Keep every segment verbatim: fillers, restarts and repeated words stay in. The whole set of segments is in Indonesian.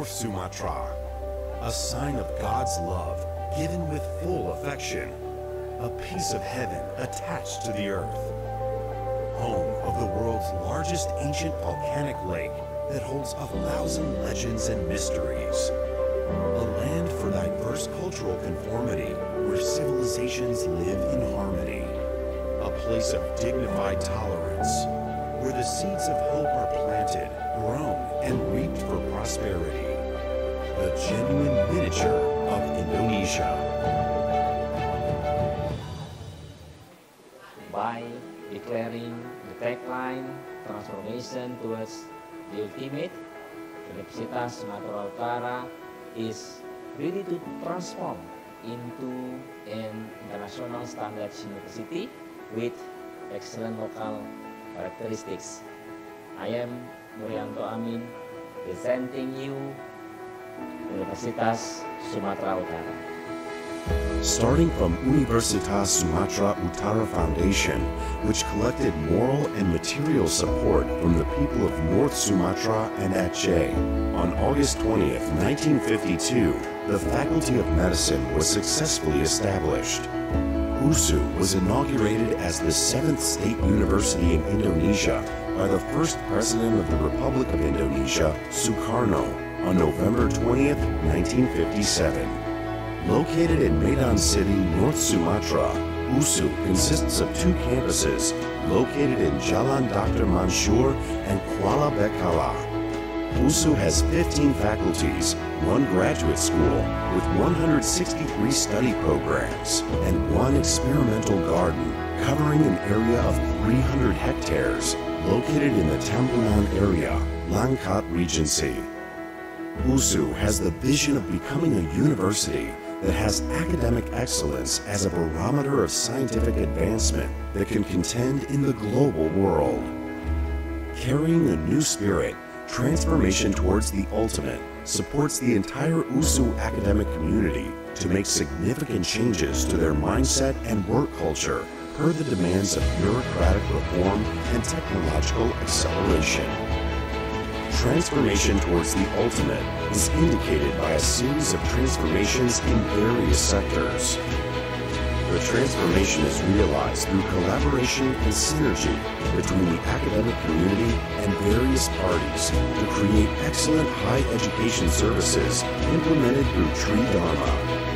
North Sumatra, a sign of God's love given with full affection, a piece of heaven attached to the earth, home of the world's largest ancient volcanic lake that holds a thousand legends and mysteries, a land for diverse cultural conformity where civilizations live in harmony, a place of dignified tolerance where the seeds of hope are planted, grown, and reaped for prosperity, the genuine miniature of Indonesia. By declaring the tagline transformation towards the ultimate, Universitas Sumatera Utara is ready to transform into an international standards university with excellent local characteristics. I am Murianto Amin, presenting you Universitas Sumatera Utara. Starting from Universitas Sumatera Utara Foundation, which collected moral and material support from the people of North Sumatra and Aceh, on August twentieth, nineteen fifty-two, the Faculty of Medicine was successfully established. U S U was inaugurated as the seventh state university in Indonesia by the first president of the Republic of Indonesia, Sukarno, on November twentieth, nineteen fifty-seven. Located in Medan City, North Sumatra, U S U consists of two campuses located in Jalan Doctor Mansur and Kuala Bekala. U S U has fifteen faculties, one graduate school with one hundred sixty-three study programs, and one experimental garden covering an area of three hundred hectares located in the Tambunan area, Langkat Regency. U S U has the vision of becoming a university that has academic excellence as a barometer of scientific advancement that can contend in the global world. Carrying a new spirit, transformation towards the ultimate supports the entire U S U academic community to make significant changes to their mindset and work culture per the demands of bureaucratic reform and technological acceleration. Transformation towards the ultimate is indicated by a series of transformations in various sectors. The transformation is realized through collaboration and synergy between the academic community and various parties to create excellent high education services implemented through Tri Dharma.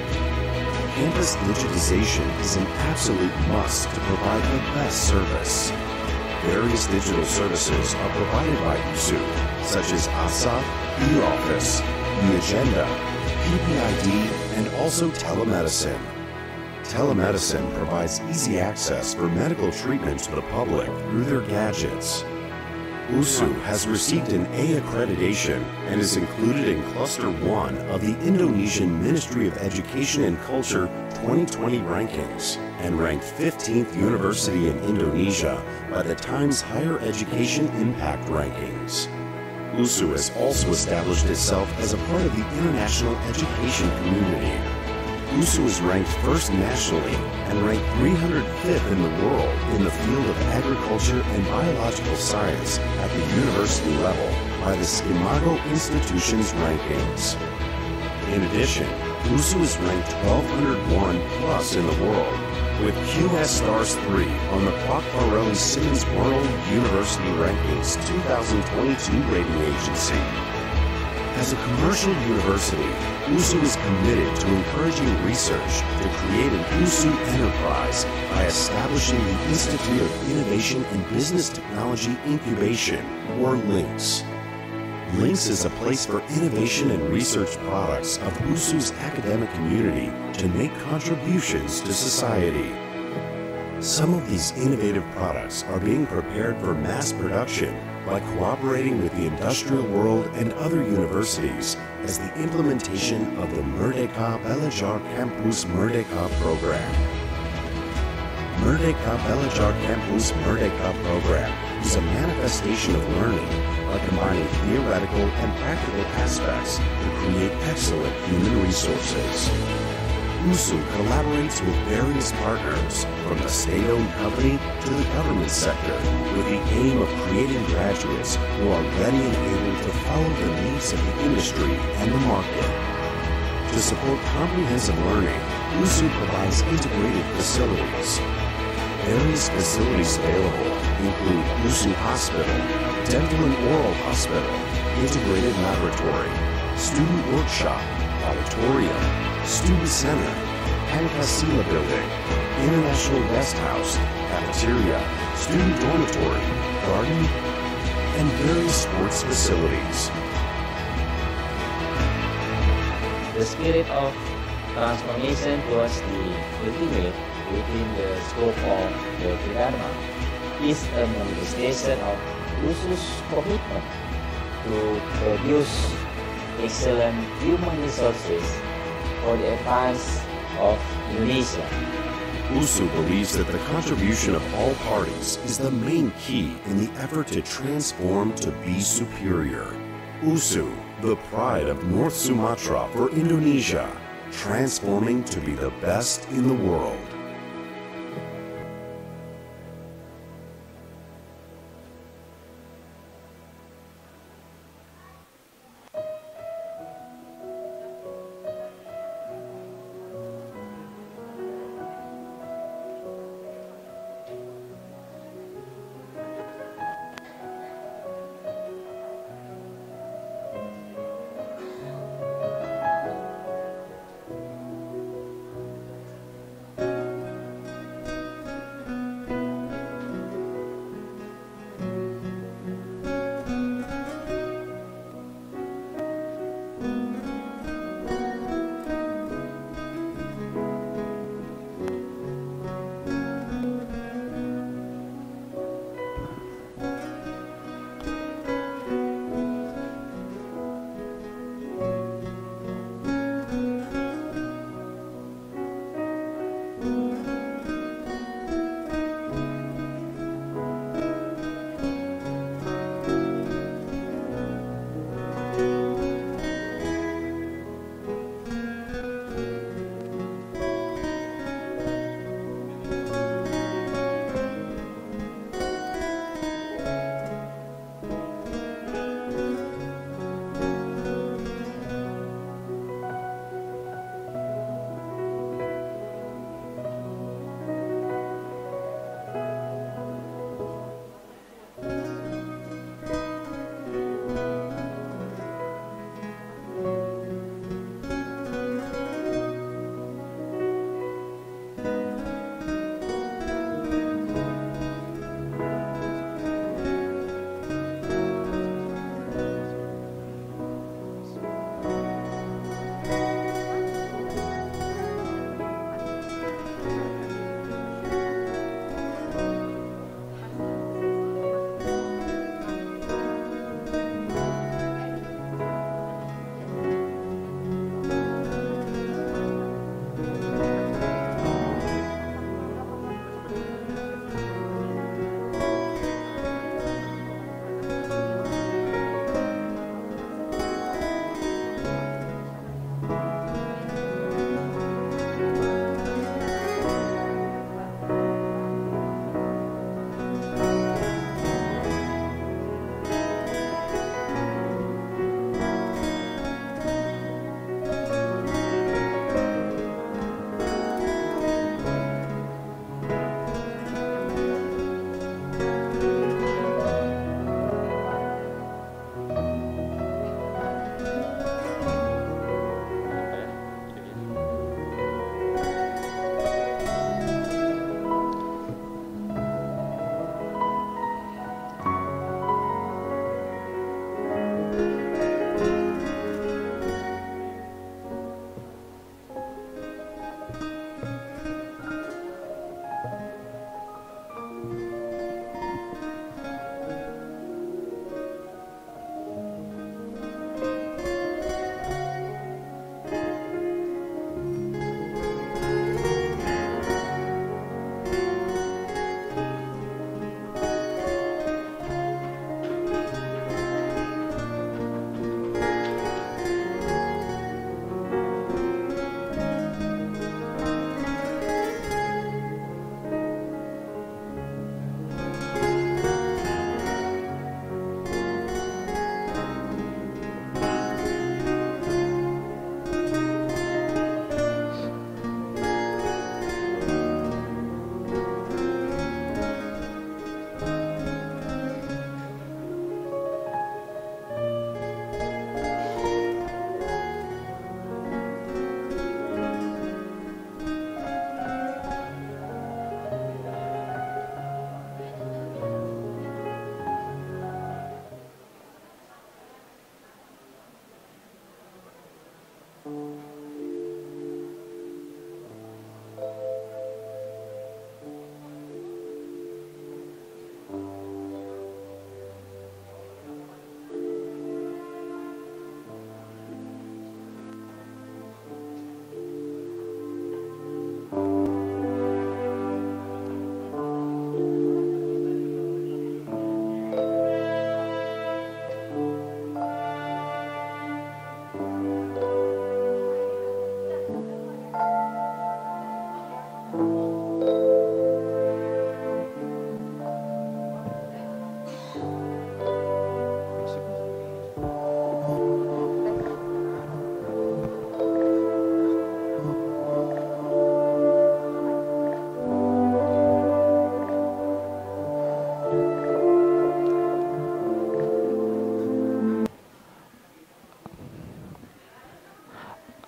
Campus digitization is an absolute must to provide the best service. Various digital services are provided by U S U, such as ASAP, e-office, e-agenda, P P I D, and also telemedicine. Telemedicine provides easy access for medical treatment to the public through their gadgets. U S U has received an A accreditation and is included in Cluster one of the Indonesian Ministry of Education and Culture twenty twenty rankings and ranked fifteenth university in Indonesia by the Times Higher Education Impact Rankings. U S U has also established itself as a part of the international education community. U S U is ranked first nationally and ranked three hundred fifth in the world in the field of agriculture and biological science at the university level by the Scimago Institutions rankings. In addition, U S U is ranked twelve oh one plus in the world, with Q S Stars three on the Kwak Simmons World University Rankings two thousand twenty-two rating agency. As a commercial university, U S U is committed to encouraging research to create an U S U enterprise by establishing the Institute of Innovation and Business Technology Incubation, or LINCS. LINCS is a place for innovation and research products of U S U's academic community to make contributions to society. Some of these innovative products are being prepared for mass production by cooperating with the industrial world and other universities as the implementation of the Merdeka Belajar Campus Merdeka program. Merdeka Belajar Campus Merdeka program is a manifestation of learning by combining theoretical and practical aspects to create excellent human resources. U S U collaborates with various partners, from the state-owned company to the government sector, with the aim of creating graduates who are ready and able to follow the needs of the industry and the market. To support comprehensive learning, U S U provides integrated facilities. Various facilities available include U S U Hospital, Dental and Oral Hospital, Integrated Laboratory, Student Workshop, Auditorium, Student Center, Pancasila Building, International Guest House, Cafeteria, Student Dormitory, Garden, and various sports facilities. The spirit of transformation towards the ultimate within the scope of the Tridharma is a manifestation of U S U's commitment to produce excellent human resources for the advance of Indonesia. U S U believes that the contribution of all parties is the main key in the effort to transform to be superior. U S U, the pride of North Sumatra for Indonesia, transforming to be the best in the world.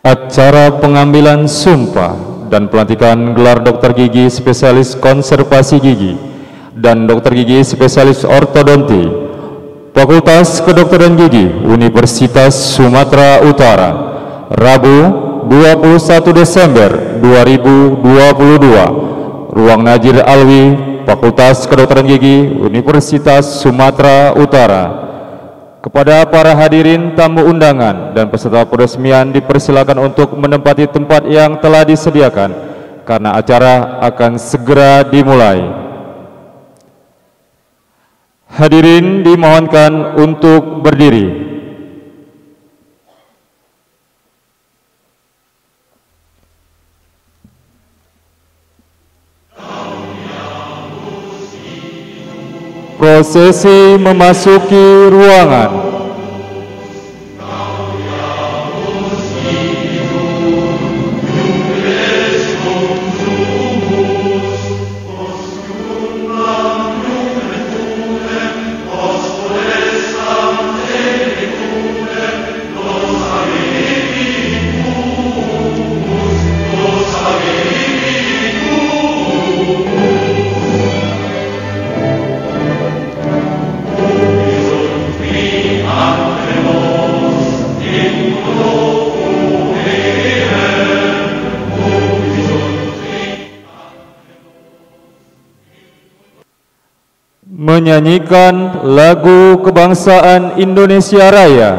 Acara pengambilan sumpah dan pelantikan gelar dokter gigi spesialis konservasi gigi dan dokter gigi spesialis ortodonti Fakultas Kedokteran Gigi Universitas Sumatera Utara, Rabu dua puluh satu Desember dua ribu dua puluh dua, Ruang Najir Alwi, Fakultas Kedokteran Gigi Universitas Sumatera Utara. Kepada para hadirin tamu undangan dan peserta peresmian dipersilakan untuk menempati tempat yang telah disediakan karena acara akan segera dimulai. Hadirin dimohonkan untuk berdiri. Prosesi memasuki ruangan. Menyanyikan lagu kebangsaan Indonesia Raya.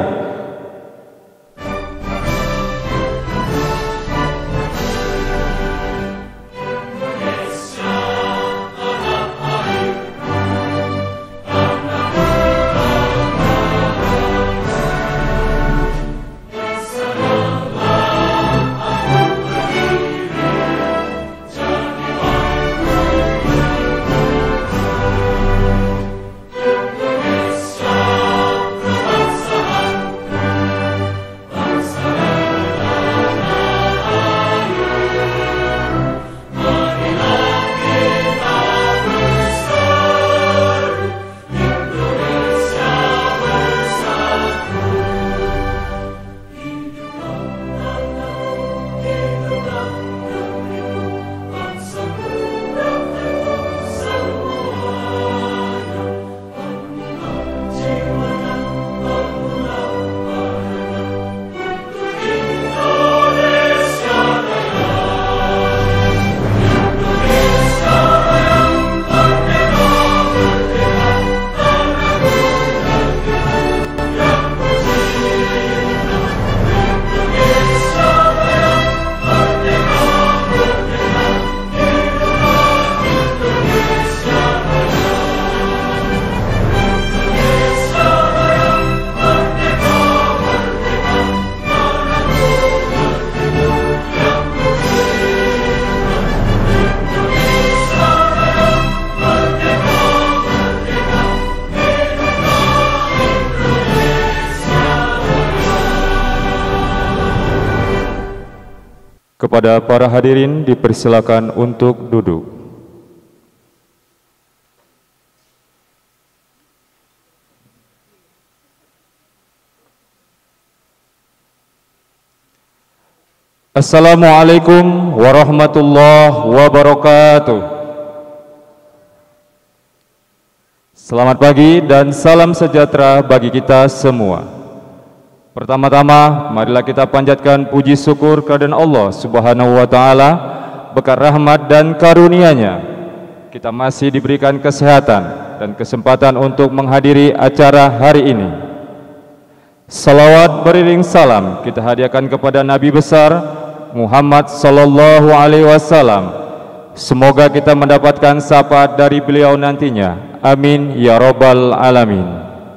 Kepada para hadirin dipersilakan untuk duduk. Assalamualaikum warahmatullahi wabarakatuh. Selamat pagi dan salam sejahtera bagi kita semua. Pertama-tama, marilah kita panjatkan puji syukur kehadirat Allah Subhanahu wa Ta'ala berkat rahmat dan karunia-Nya. Kita masih diberikan kesehatan dan kesempatan untuk menghadiri acara hari ini. Salawat beriring salam kita hadiahkan kepada Nabi besar Muhammad Sallallahu Alaihi Wasallam. Semoga kita mendapatkan syafaat dari beliau nantinya. Amin ya Rabbal Alamin.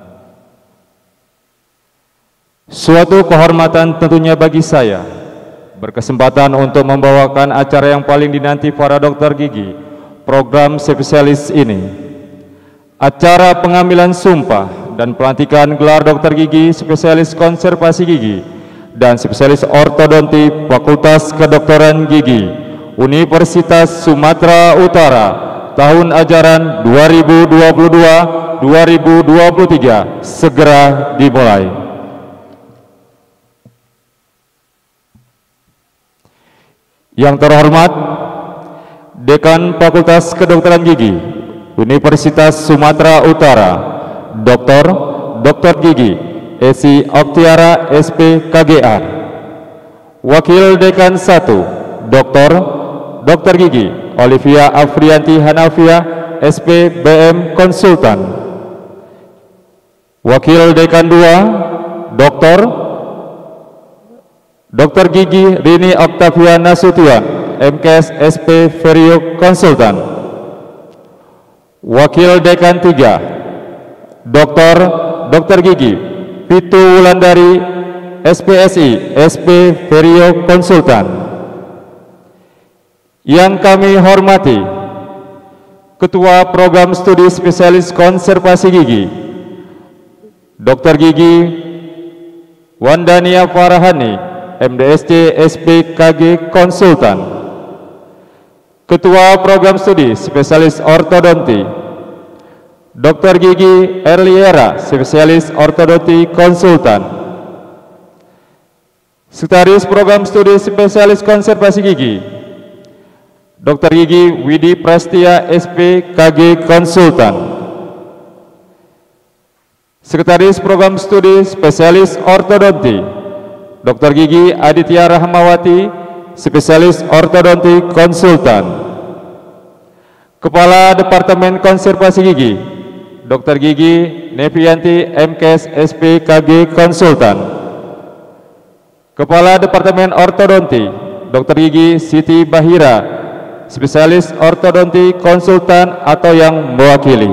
Suatu kehormatan tentunya bagi saya berkesempatan untuk membawakan acara yang paling dinanti para dokter gigi, program spesialis ini. Acara pengambilan sumpah dan pelantikan gelar dokter gigi spesialis konservasi gigi dan spesialis ortodonti Fakultas Kedokteran Gigi Universitas Sumatera Utara tahun ajaran dua ribu dua puluh dua dua ribu dua puluh tiga segera dimulai. Yang terhormat Dekan Fakultas Kedokteran Gigi Universitas Sumatera Utara, Doktor Doktor Gigi Esi Oktiara S P K G A. Wakil Dekan satu, Doktor Doktor Gigi Olivia Afrianti Hanafia S P B M Konsultan. Wakil Dekan dua, Doktor Doktor Gigi Rini Octavia Nasution M Kes S P Ferio Konsultan. Wakil Dekan tiga, Doktor Doktor Gigi Pitu Wulandari S P S I S P Ferio Konsultan. Yang kami hormati Ketua Program Studi Spesialis Konservasi Gigi Doktor Gigi Wandania Farahani M D S C S P K G Konsultan. Ketua Program Studi Spesialis Ortodonti Doktor Gigi Erliera Spesialis Ortodonti Konsultan. Sekretaris Program Studi Spesialis Konservasi Gigi Doktor Gigi Widi Prastia S P K G Konsultan. Sekretaris Program Studi Spesialis Ortodonti Doktor Gigi Aditya Rahmawati Spesialis Ortodonti Konsultan. Kepala Departemen Konservasi Gigi Doktor Gigi Nevianti M Kes S P K G Konsultan. Kepala Departemen Ortodonti Doktor Gigi Siti Bahira Spesialis Ortodonti Konsultan atau yang mewakili.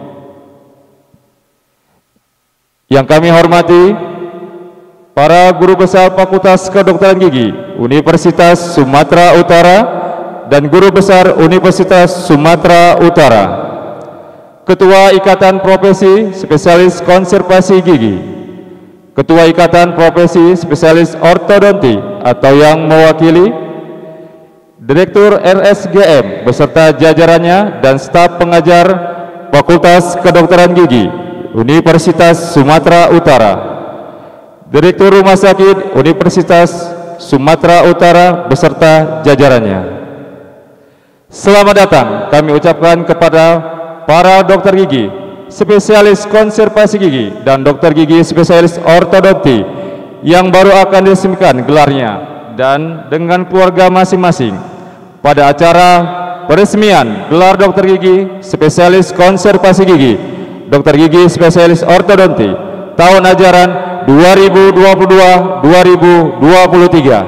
Yang kami hormati para guru besar Fakultas Kedokteran Gigi Universitas Sumatera Utara dan guru besar Universitas Sumatera Utara, Ketua Ikatan Profesi Spesialis Konservasi Gigi, Ketua Ikatan Profesi Spesialis Ortodonti atau yang mewakili, Direktur R S G M beserta jajarannya dan staf pengajar Fakultas Kedokteran Gigi Universitas Sumatera Utara, Direktur Rumah Sakit Universitas Sumatera Utara beserta jajarannya. Selamat datang kami ucapkan kepada para dokter gigi, spesialis konservasi gigi, dan dokter gigi spesialis ortodonti yang baru akan diresmikan gelarnya dan dengan keluarga masing-masing pada acara peresmian gelar dokter gigi spesialis konservasi gigi, dokter gigi spesialis ortodonti tahun ajaran dua ribu dua puluh dua dua ribu dua puluh tiga.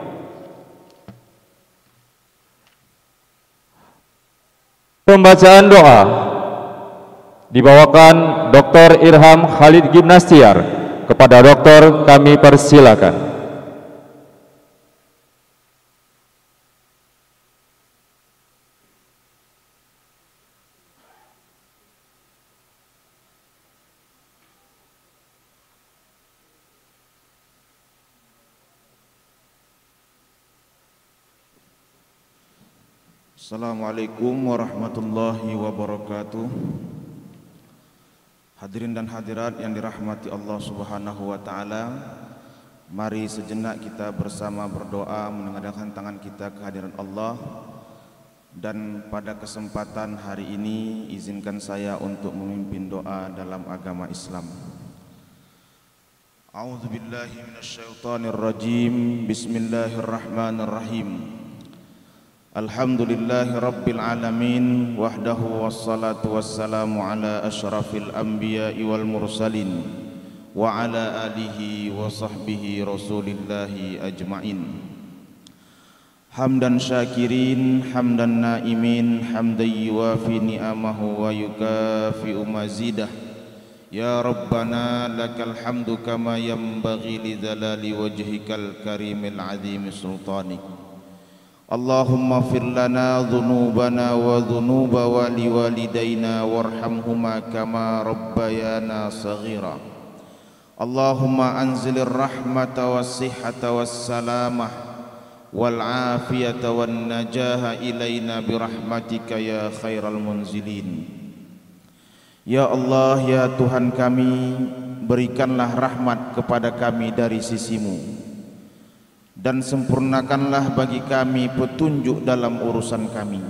Pembacaan doa dibawakan Doktor Irham Khalid Gimnastiar. Kepada dokter kami persilakan. Assalamualaikum warahmatullahi wabarakatuh. Hadirin dan hadirat yang dirahmati Allah Subhanahu wa taala, mari sejenak kita bersama berdoa menengadahkan tangan kita ke hadirat Allah. Dan pada kesempatan hari ini izinkan saya untuk memimpin doa dalam agama Islam. A'udzubillahi minasyaitonirrajim. Bismillahirrahmanirrahim. Alhamdulillahi rabbil alamin wahdahu wassalatu wassalamu ala asyrafil anbiya'i wal mursalin wa ala alihi wa sahbihi rasulillahi ajma'in. Hamdan syakirin, hamdan naimin, hamdan yuwafi ni'amahu wa yukafi'u mazidah. Ya Rabbana lakal hamdu kama yanbaghi lidhalali wajhikal karimil azimi sultanik. Allahumma fir lana dhunubana wa dhunuba wali walidayna warhamhuma kama rabbayana saghira. Allahumma anzilir rahmata was sihhata was salamah wal afiyata wan najaha ilaina birahmatika ya khairal munzilin. Ya Allah, ya Tuhan kami, berikanlah rahmat kepada kami dari sisimu, dan sempurnakanlah bagi kami petunjuk dalam urusan kami.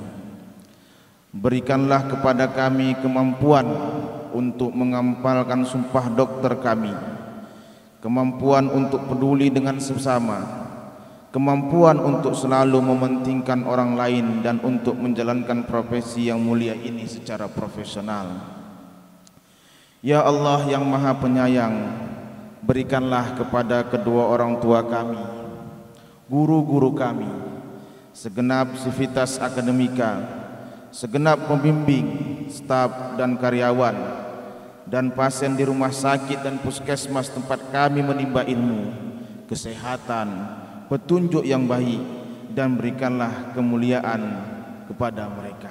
Berikanlah kepada kami kemampuan untuk mengampalkan sumpah dokter kami, kemampuan untuk peduli dengan sesama, kemampuan untuk selalu mementingkan orang lain dan untuk menjalankan profesi yang mulia ini secara profesional. Ya Allah yang Maha Penyayang, berikanlah kepada kedua orang tua kami, guru-guru kami, segenap sivitas akademika, segenap pembimbing, staf dan karyawan, dan pasien di rumah sakit dan puskesmas tempat kami menimba ilmu, kesehatan, petunjuk yang baik, dan berikanlah kemuliaan kepada mereka.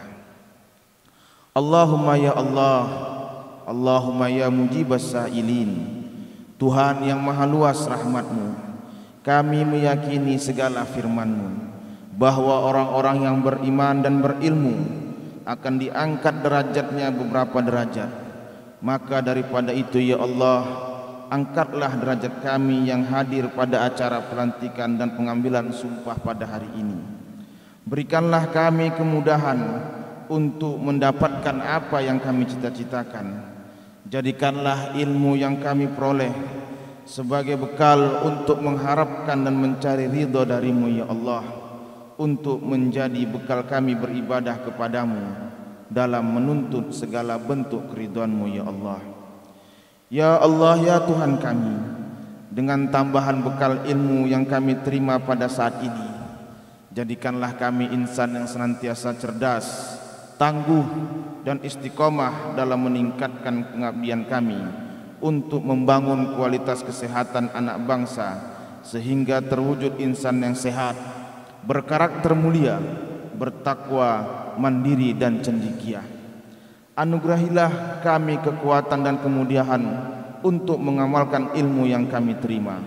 Allahumma ya Allah, Allahumma ya mujibas sa'ilin. Tuhan yang maha luas rahmat-Mu, kami meyakini segala firman-Mu bahwa orang-orang yang beriman dan berilmu akan diangkat derajatnya beberapa derajat. Maka daripada itu ya Allah, angkatlah derajat kami yang hadir pada acara pelantikan dan pengambilan sumpah pada hari ini. Berikanlah kami kemudahan untuk mendapatkan apa yang kami cita-citakan. Jadikanlah ilmu yang kami peroleh sebagai bekal untuk mengharapkan dan mencari ridha dari-Mu ya Allah, untuk menjadi bekal kami beribadah kepadamu dalam menuntut segala bentuk keridhaan-Mu ya Allah. Ya Allah ya Tuhan kami, dengan tambahan bekal ilmu yang kami terima pada saat ini, jadikanlah kami insan yang senantiasa cerdas, tangguh dan istiqomah dalam meningkatkan pengabdian kami untuk membangun kualitas kesehatan anak bangsa sehingga terwujud insan yang sehat, berkarakter mulia, bertakwa, mandiri dan cendekia. Anugerahilah kami kekuatan dan kemudahan untuk mengamalkan ilmu yang kami terima.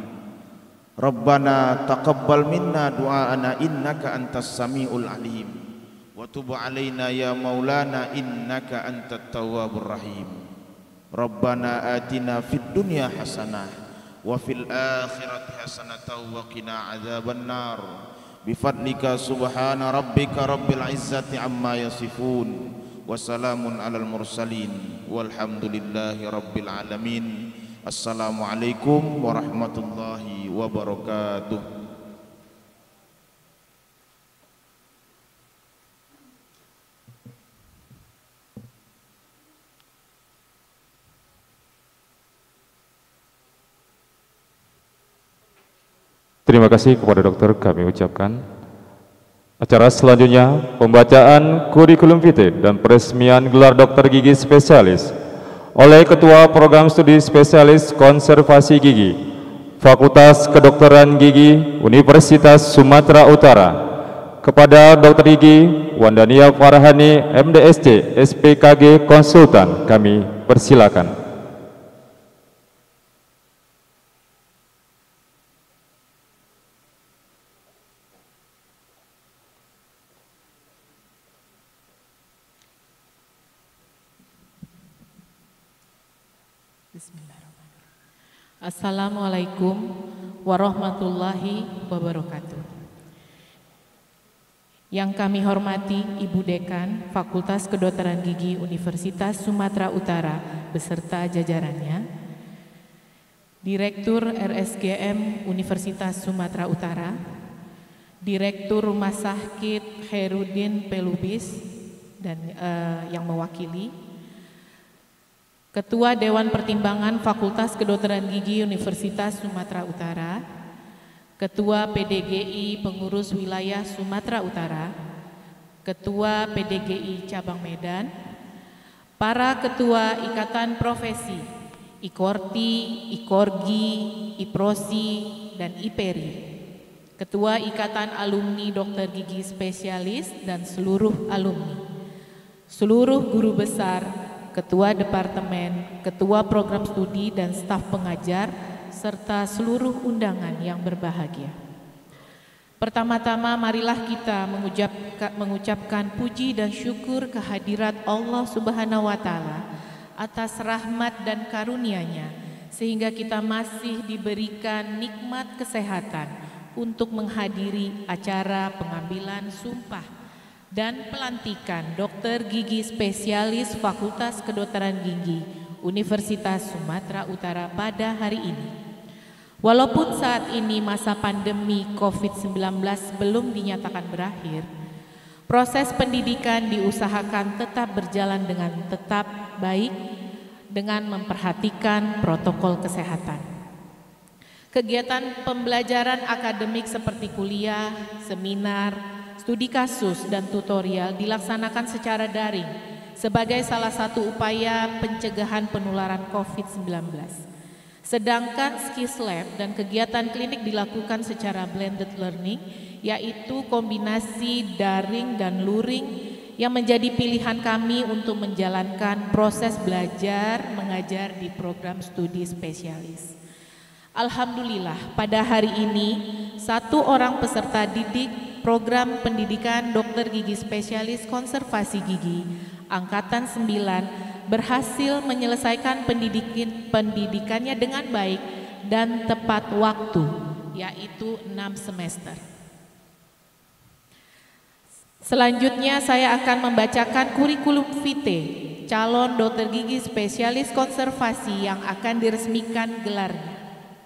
Rabbana taqabbal minna du'aana innaka antas samiul alim wa tub alaina ya maulana innaka antat tawwabur rahim. Rabbana atina fid dunya hasanah wa fil akhirati hasanatan wa qina adzaban nar. Bifadlika subhana rabbika rabbil izzati amma yasifun wa salamun alal mursalin walhamdulillahi rabbil alamin. Assalamualaikum warahmatullahi wabarakatuh. Terima kasih kepada dokter kami ucapkan. Acara selanjutnya pembacaan kurikulum vitae dan peresmian gelar dokter gigi spesialis oleh Ketua Program Studi Spesialis Konservasi Gigi Fakultas Kedokteran Gigi Universitas Sumatera Utara kepada Dokter Gigi Wandania Farhani M D S C S P K G Konsultan kami persilakan. Assalamualaikum warahmatullahi wabarakatuh. Yang kami hormati Ibu Dekan Fakultas Kedokteran Gigi Universitas Sumatera Utara beserta jajarannya, Direktur R S G M Universitas Sumatera Utara, Direktur Rumah Sakit Khairuddin Pelubis dan uh, yang mewakili, Ketua Dewan Pertimbangan Fakultas Kedokteran Gigi Universitas Sumatera Utara, Ketua P D G I Pengurus Wilayah Sumatera Utara, Ketua P D G I Cabang Medan, para Ketua Ikatan Profesi, IKORTI, IKORGI, IPROSI, dan IPERI, Ketua Ikatan Alumni Dokter Gigi Spesialis dan seluruh alumni, seluruh guru besar, Ketua Departemen, Ketua Program Studi dan staf pengajar, serta seluruh undangan yang berbahagia. Pertama-tama marilah kita mengucap, mengucapkan puji dan syukur kehadirat Allah Subhanahu wa Ta'ala atas rahmat dan karunia-Nya sehingga kita masih diberikan nikmat kesehatan untuk menghadiri acara pengambilan sumpah dan pelantikan dokter gigi spesialis Fakultas Kedokteran Gigi Universitas Sumatera Utara pada hari ini. Walaupun saat ini masa pandemi covid sembilan belas belum dinyatakan berakhir, proses pendidikan diusahakan tetap berjalan dengan tetap baik dengan memperhatikan protokol kesehatan. Kegiatan pembelajaran akademik seperti kuliah, seminar, studi kasus, dan tutorial dilaksanakan secara daring sebagai salah satu upaya pencegahan penularan covid sembilan belas. Sedangkan skills lab dan kegiatan klinik dilakukan secara blended learning, yaitu kombinasi daring dan luring yang menjadi pilihan kami untuk menjalankan proses belajar mengajar di program studi spesialis. Alhamdulillah, pada hari ini satu orang peserta didik program pendidikan dokter gigi spesialis konservasi gigi angkatan sembilan berhasil menyelesaikan pendidikan, pendidikannya dengan baik dan tepat waktu, yaitu enam semester. Selanjutnya saya akan membacakan kurikulum vitae calon dokter gigi spesialis konservasi yang akan diresmikan gelarnya.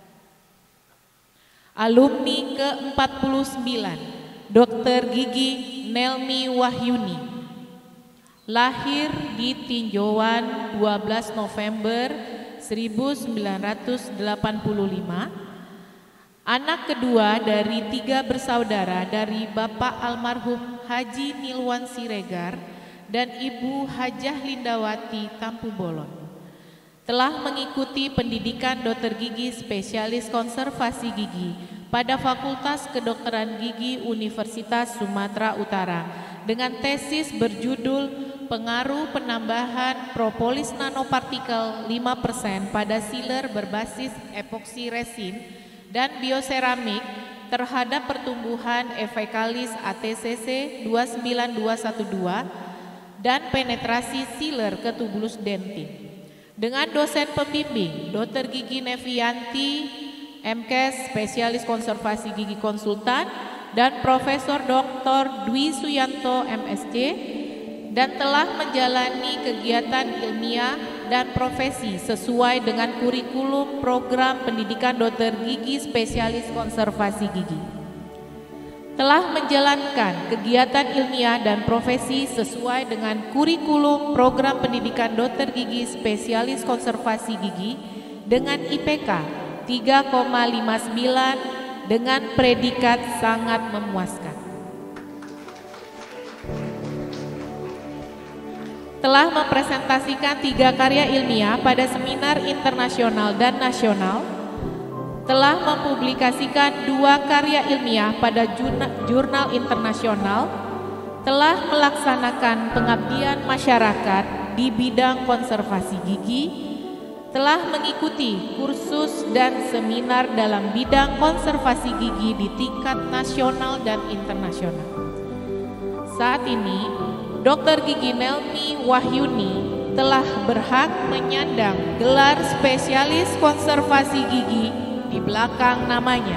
Alumni ke empat puluh sembilan, dokter gigi Nelmi Wahyuni, lahir di Tinjauan dua belas November seribu sembilan ratus delapan puluh lima, anak kedua dari tiga bersaudara dari Bapak almarhum Haji Nilwan Siregar dan Ibu Hajah Lindawati Tampu Bolon. Telah mengikuti pendidikan dokter gigi spesialis konservasi gigi pada Fakultas Kedokteran Gigi Universitas Sumatera Utara dengan tesis berjudul Pengaruh Penambahan Propolis Nanopartikel lima persen pada sealer berbasis epoksi resin dan bioseramik terhadap pertumbuhan Evekalis A T C C dua sembilan dua satu dua dan penetrasi sealer ke tubulus dentin. Dengan dosen pembimbing dokter Gigi Nevianti, M Kes spesialis konservasi gigi konsultan, dan Profesor Doktor Dwi Suyanto M S C, dan telah menjalani kegiatan ilmiah dan profesi sesuai dengan kurikulum program pendidikan dokter gigi spesialis konservasi gigi. Telah menjalankan kegiatan ilmiah dan profesi sesuai dengan kurikulum program pendidikan dokter gigi spesialis konservasi gigi dengan I P K tiga koma lima sembilan dengan predikat sangat memuaskan. Telah mempresentasikan tiga karya ilmiah pada seminar internasional dan nasional, telah mempublikasikan dua karya ilmiah pada jurnal internasional, telah melaksanakan pengabdian masyarakat di bidang konservasi gigi, telah mengikuti kursus dan seminar dalam bidang konservasi gigi di tingkat nasional dan internasional. Saat ini, dokter gigi Nelmi Wahyuni telah berhak menyandang gelar spesialis konservasi gigi di belakang namanya.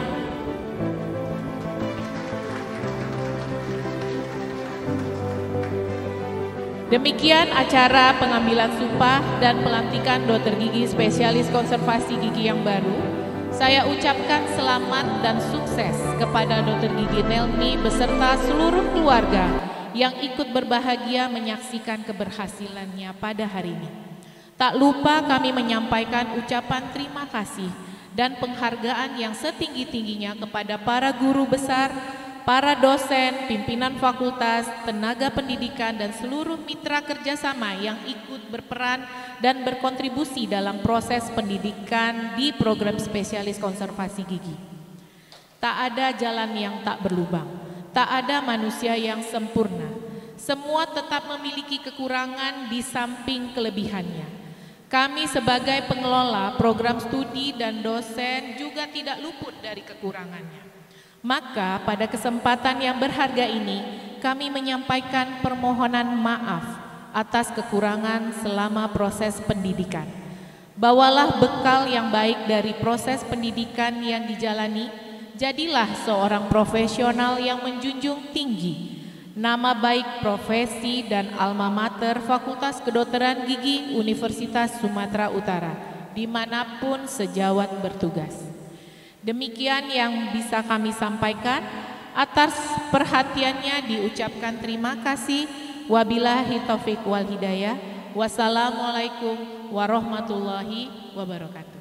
Demikian acara pengambilan sumpah dan pelantikan dokter gigi spesialis konservasi gigi yang baru. Saya ucapkan selamat dan sukses kepada dokter gigi Nelmi beserta seluruh keluarga yang ikut berbahagia menyaksikan keberhasilannya pada hari ini. Tak lupa kami menyampaikan ucapan terima kasih dan penghargaan yang setinggi-tingginya kepada para guru besar, para dosen, pimpinan fakultas, tenaga pendidikan, dan seluruh mitra kerjasama yang ikut berperan dan berkontribusi dalam proses pendidikan di program spesialis konservasi gigi. Tak ada jalan yang tak berlubang, tak ada manusia yang sempurna. Semua tetap memiliki kekurangan di samping kelebihannya. Kami sebagai pengelola program studi dan dosen juga tidak luput dari kekurangannya. Maka pada kesempatan yang berharga ini, kami menyampaikan permohonan maaf atas kekurangan selama proses pendidikan. Bawalah bekal yang baik dari proses pendidikan yang dijalani Jadilah seorang profesional yang menjunjung tinggi nama baik profesi dan alma mater Fakultas Kedokteran Gigi Universitas Sumatera Utara, dimanapun sejawat bertugas. Demikian yang bisa kami sampaikan. Atas perhatiannya diucapkan terima kasih. Wabillahi taufik wal hidayah. Wassalamualaikum warahmatullahi wabarakatuh.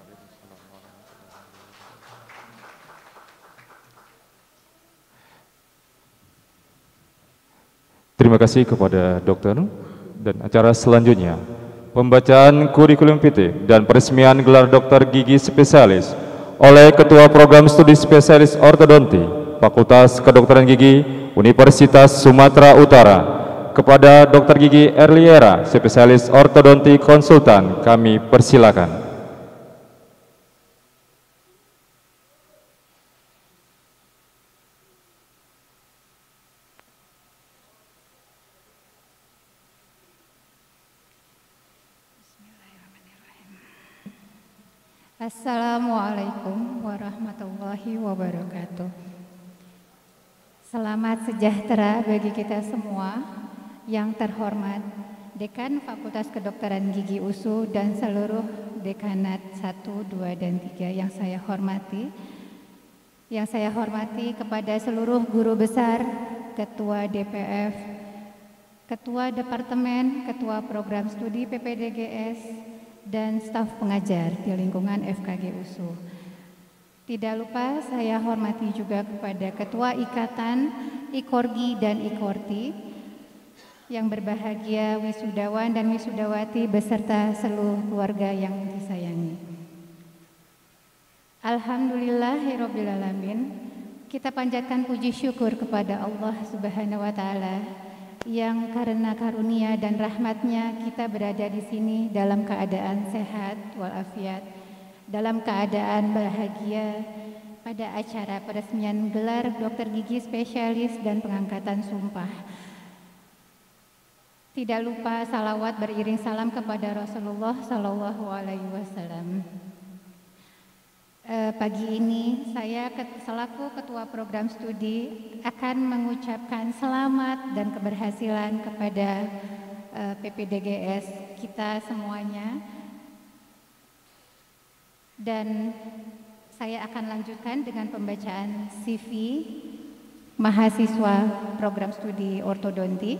Terima kasih kepada dokter. Dan acara selanjutnya, pembacaan kurikulum vitae dan peresmian gelar dokter gigi spesialis oleh Ketua Program Studi Spesialis Ortodonti Fakultas Kedokteran Gigi Universitas Sumatera Utara kepada dokter Gigi Erliera, spesialis ortodonti konsultan, kami persilakan. Assalamualaikum warahmatullahi wabarakatuh. Selamat sejahtera bagi kita semua. Yang terhormat Dekan Fakultas Kedokteran Gigi U S U dan seluruh dekanat satu, dua, dan tiga yang saya hormati. Yang saya hormati kepada seluruh guru besar, Ketua D P F, Ketua Departemen, Ketua Program Studi P P D G S, dan staf pengajar di lingkungan F K G U S U. Tidak lupa saya hormati juga kepada Ketua Ikatan, Ikorgi dan Ikorti, yang berbahagia wisudawan dan wisudawati beserta seluruh keluarga yang disayangi. Alhamdulillahirrabbilalamin, kita panjatkan puji syukur kepada Allah Subhanahu wa Ta'ala yang karena karunia dan rahmatnya kita berada di sini dalam keadaan sehat walafiat, dalam keadaan bahagia pada acara peresmian gelar dokter gigi spesialis dan pengangkatan sumpah. Tidak lupa salawat beriring salam kepada Rasulullah Shallallahu Alaihi Wasallam. Eh, pagi ini saya selaku Ketua Program Studi akan mengucapkan selamat dan keberhasilan kepada eh, P P D G S kita semuanya. Dan saya akan lanjutkan dengan pembacaan C V mahasiswa Program Studi Ortodonti.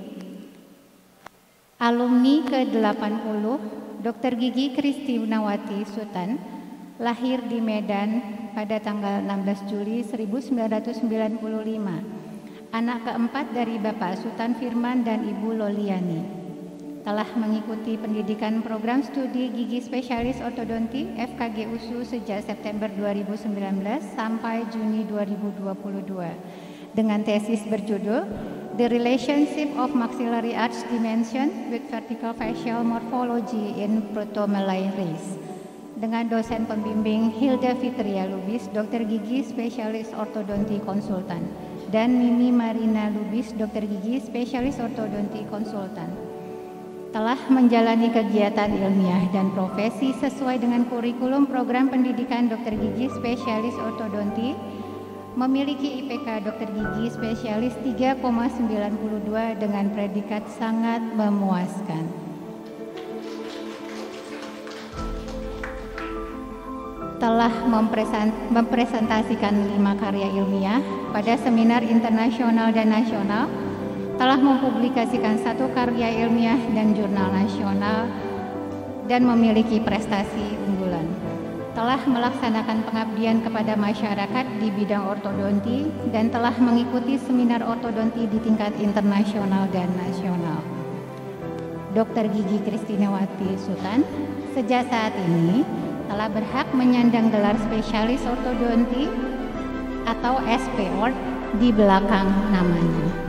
Alumni ke delapan puluh, dokter Gigi Kristinawati Sutan, lahir di Medan pada tanggal enam belas Juli seribu sembilan ratus sembilan puluh lima. Anak keempat dari Bapak Sutan Firman dan Ibu Loliani. Telah mengikuti pendidikan program studi gigi spesialis ortodonti F K G U S U sejak September dua ribu sembilan belas sampai Juni dua ribu dua puluh dua dengan tesis berjudul The Relationship of Maxillary Arch Dimension with Vertical Facial Morphology in Proto-Malay Race dengan dosen pembimbing Hilda Fitria Lubis, dokter gigi spesialis ortodonti konsultan, dan Mimi Marina Lubis, dokter gigi spesialis ortodonti konsultan. Telah menjalani kegiatan ilmiah dan profesi sesuai dengan kurikulum program pendidikan dokter gigi spesialis ortodonti, memiliki I P K dokter gigi spesialis tiga koma sembilan dua dengan predikat sangat memuaskan. Telah mempresentasikan lima karya ilmiah pada seminar internasional dan nasional, telah mempublikasikan satu karya ilmiah dan jurnal nasional, dan memiliki prestasi unggulan. Telah melaksanakan pengabdian kepada masyarakat di bidang ortodonti dan telah mengikuti seminar ortodonti di tingkat internasional dan nasional. dokter Gigi Kristinawati Sutan sejak saat ini telah berhak menyandang gelar spesialis ortodonti atau S P O R T di belakang namanya.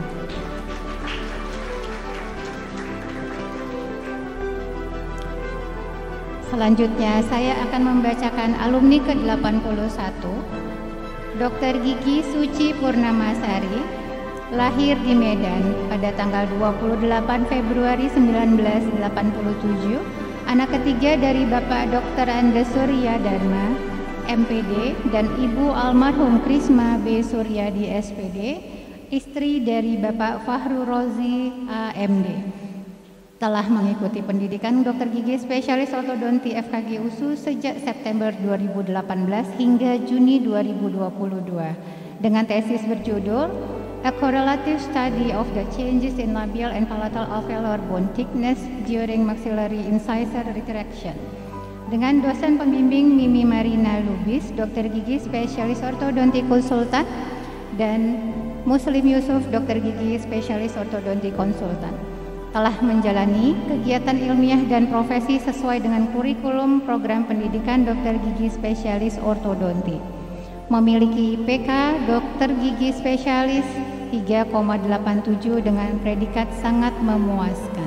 Selanjutnya saya akan membacakan alumni ke delapan puluh satu, dokter Gigi Suci Purnamasari, lahir di Medan pada tanggal dua puluh delapan Februari seribu sembilan ratus delapan puluh tujuh, anak ketiga dari Bapak dokter Andes Surya Dharma, M P D, dan Ibu almarhum Krisma B. Suryadi S P D, istri dari Bapak Fahru Rozi A M D. Telah mengikuti pendidikan dokter gigi spesialis ortodonti F K G U S U sejak September dua ribu delapan belas hingga Juni dua ribu dua puluh dua dengan tesis berjudul A Correlative Study of the Changes in Labial and Palatal Alveolar Bone Thickness During Maxillary Incisor Retraction dengan dosen pembimbing Mimi Marina Lubis, dokter gigi spesialis ortodonti konsultan, dan Muslim Yusuf, dokter gigi spesialis ortodonti konsultan. Telah menjalani kegiatan ilmiah dan profesi sesuai dengan kurikulum program pendidikan dokter gigi spesialis ortodonti. Memiliki I P K dokter gigi spesialis tiga koma delapan tujuh dengan predikat sangat memuaskan.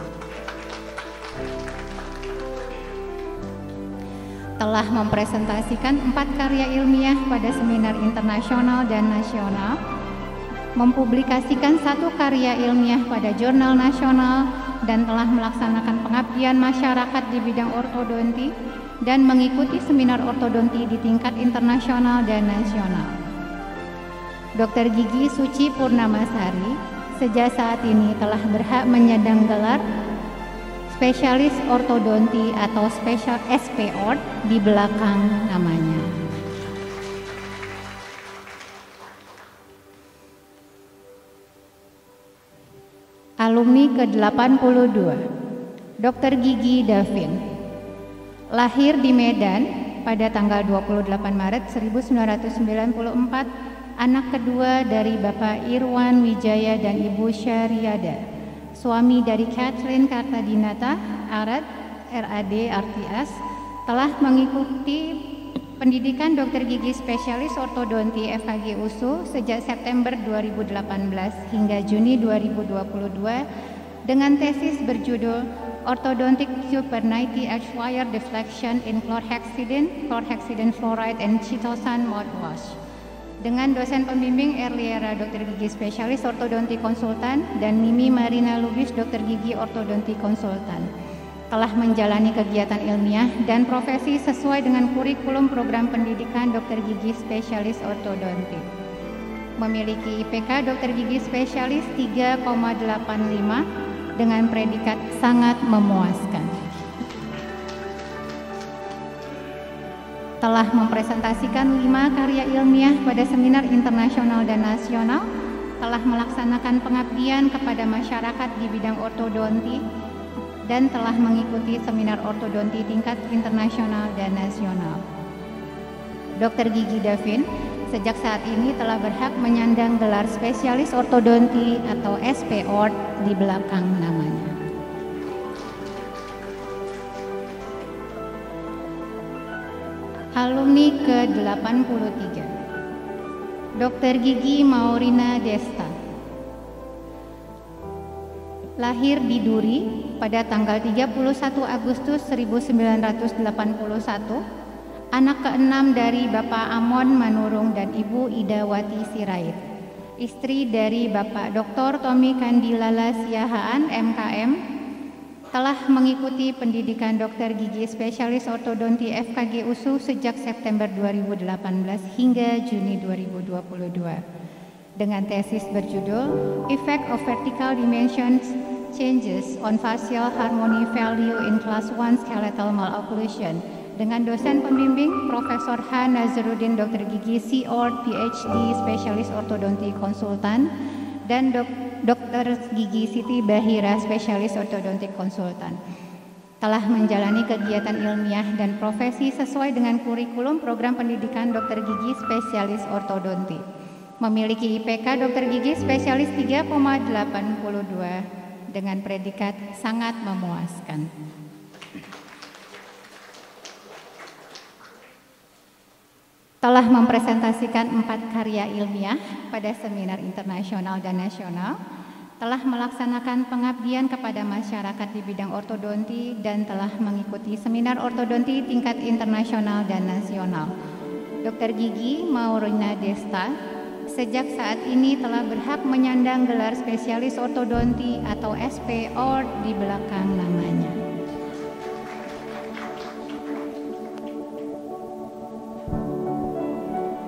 Telah mempresentasikan empat karya ilmiah pada seminar internasional dan nasional, mempublikasikan satu karya ilmiah pada jurnal nasional, dan telah melaksanakan pengabdian masyarakat di bidang ortodonti dan mengikuti seminar ortodonti di tingkat internasional dan nasional. dokter Gigi Suci Purnamasari sejak saat ini telah berhak menyandang gelar spesialis ortodonti atau special S P O R di belakang namanya. Alumni ke delapan puluh dua, dokter Gigi Davin, lahir di Medan pada tanggal dua puluh delapan Maret seribu sembilan ratus sembilan puluh empat, anak kedua dari Bapak Irwan Wijaya dan Ibu Syariada, suami dari Catherine Kartadinata, Arat, R A D Artias, telah mengikuti pendidikan dokter gigi spesialis ortodonti F K G U S U sejak September dua ribu delapan belas hingga Juni dua ribu dua puluh dua dengan tesis berjudul Orthodontic Supernative Edge Wire Deflection in Chlorhexidine, Chlorhexidine Fluoride and Chitosan Mouthwash dengan dosen pembimbing Erliera dokter gigi spesialis ortodonti konsultan dan Mimi Marina Lubis dokter gigi ortodonti konsultan. Telah menjalani kegiatan ilmiah dan profesi sesuai dengan kurikulum program pendidikan dokter gigi spesialis ortodonti. Memiliki I P K dokter gigi spesialis tiga koma delapan lima dengan predikat sangat memuaskan. Telah mempresentasikan lima karya ilmiah pada seminar internasional dan nasional, telah melaksanakan pengabdian kepada masyarakat di bidang ortodonti, dan telah mengikuti seminar ortodonti tingkat internasional dan nasional. dokter Gigi Davin sejak saat ini telah berhak menyandang gelar spesialis ortodonti atau S P O R di belakang namanya. Alumni ke delapan puluh tiga, dokter Gigi Maurina Desta, lahir di Duri pada tanggal tiga puluh satu Agustus seribu sembilan ratus delapan puluh satu, anak keenam dari Bapak Amon Manurung dan Ibu Idawati Sirait, istri dari Bapak Doktor Tommy Kandilala Siahaan M K M, telah mengikuti pendidikan dokter gigi spesialis ortodonti F K G U S U sejak September dua ribu delapan belas hingga Juni dua ribu dua puluh dua dengan tesis berjudul Effect of Vertical Dimensions Changes on Facial Harmony Value in Class one Skeletal Malocclusion dengan dosen pembimbing Profesor H. Nazarudin dokter gigi C O R P H D spesialis ortodonti konsultan dan dok dokter gigi Siti Bahira spesialis ortodonti konsultan. Telah menjalani kegiatan ilmiah dan profesi sesuai dengan kurikulum program pendidikan dokter gigi spesialis ortodonti. Memiliki I P K dokter gigi spesialis tiga koma delapan dua dengan predikat sangat memuaskan. Telah mempresentasikan empat karya ilmiah pada seminar internasional dan nasional, telah melaksanakan pengabdian kepada masyarakat di bidang ortodonti, dan telah mengikuti seminar ortodonti tingkat internasional dan nasional. dokter Gigi Maurina Desta sejak saat ini telah berhak menyandang gelar spesialis ortodonti atau S P O R di belakang namanya.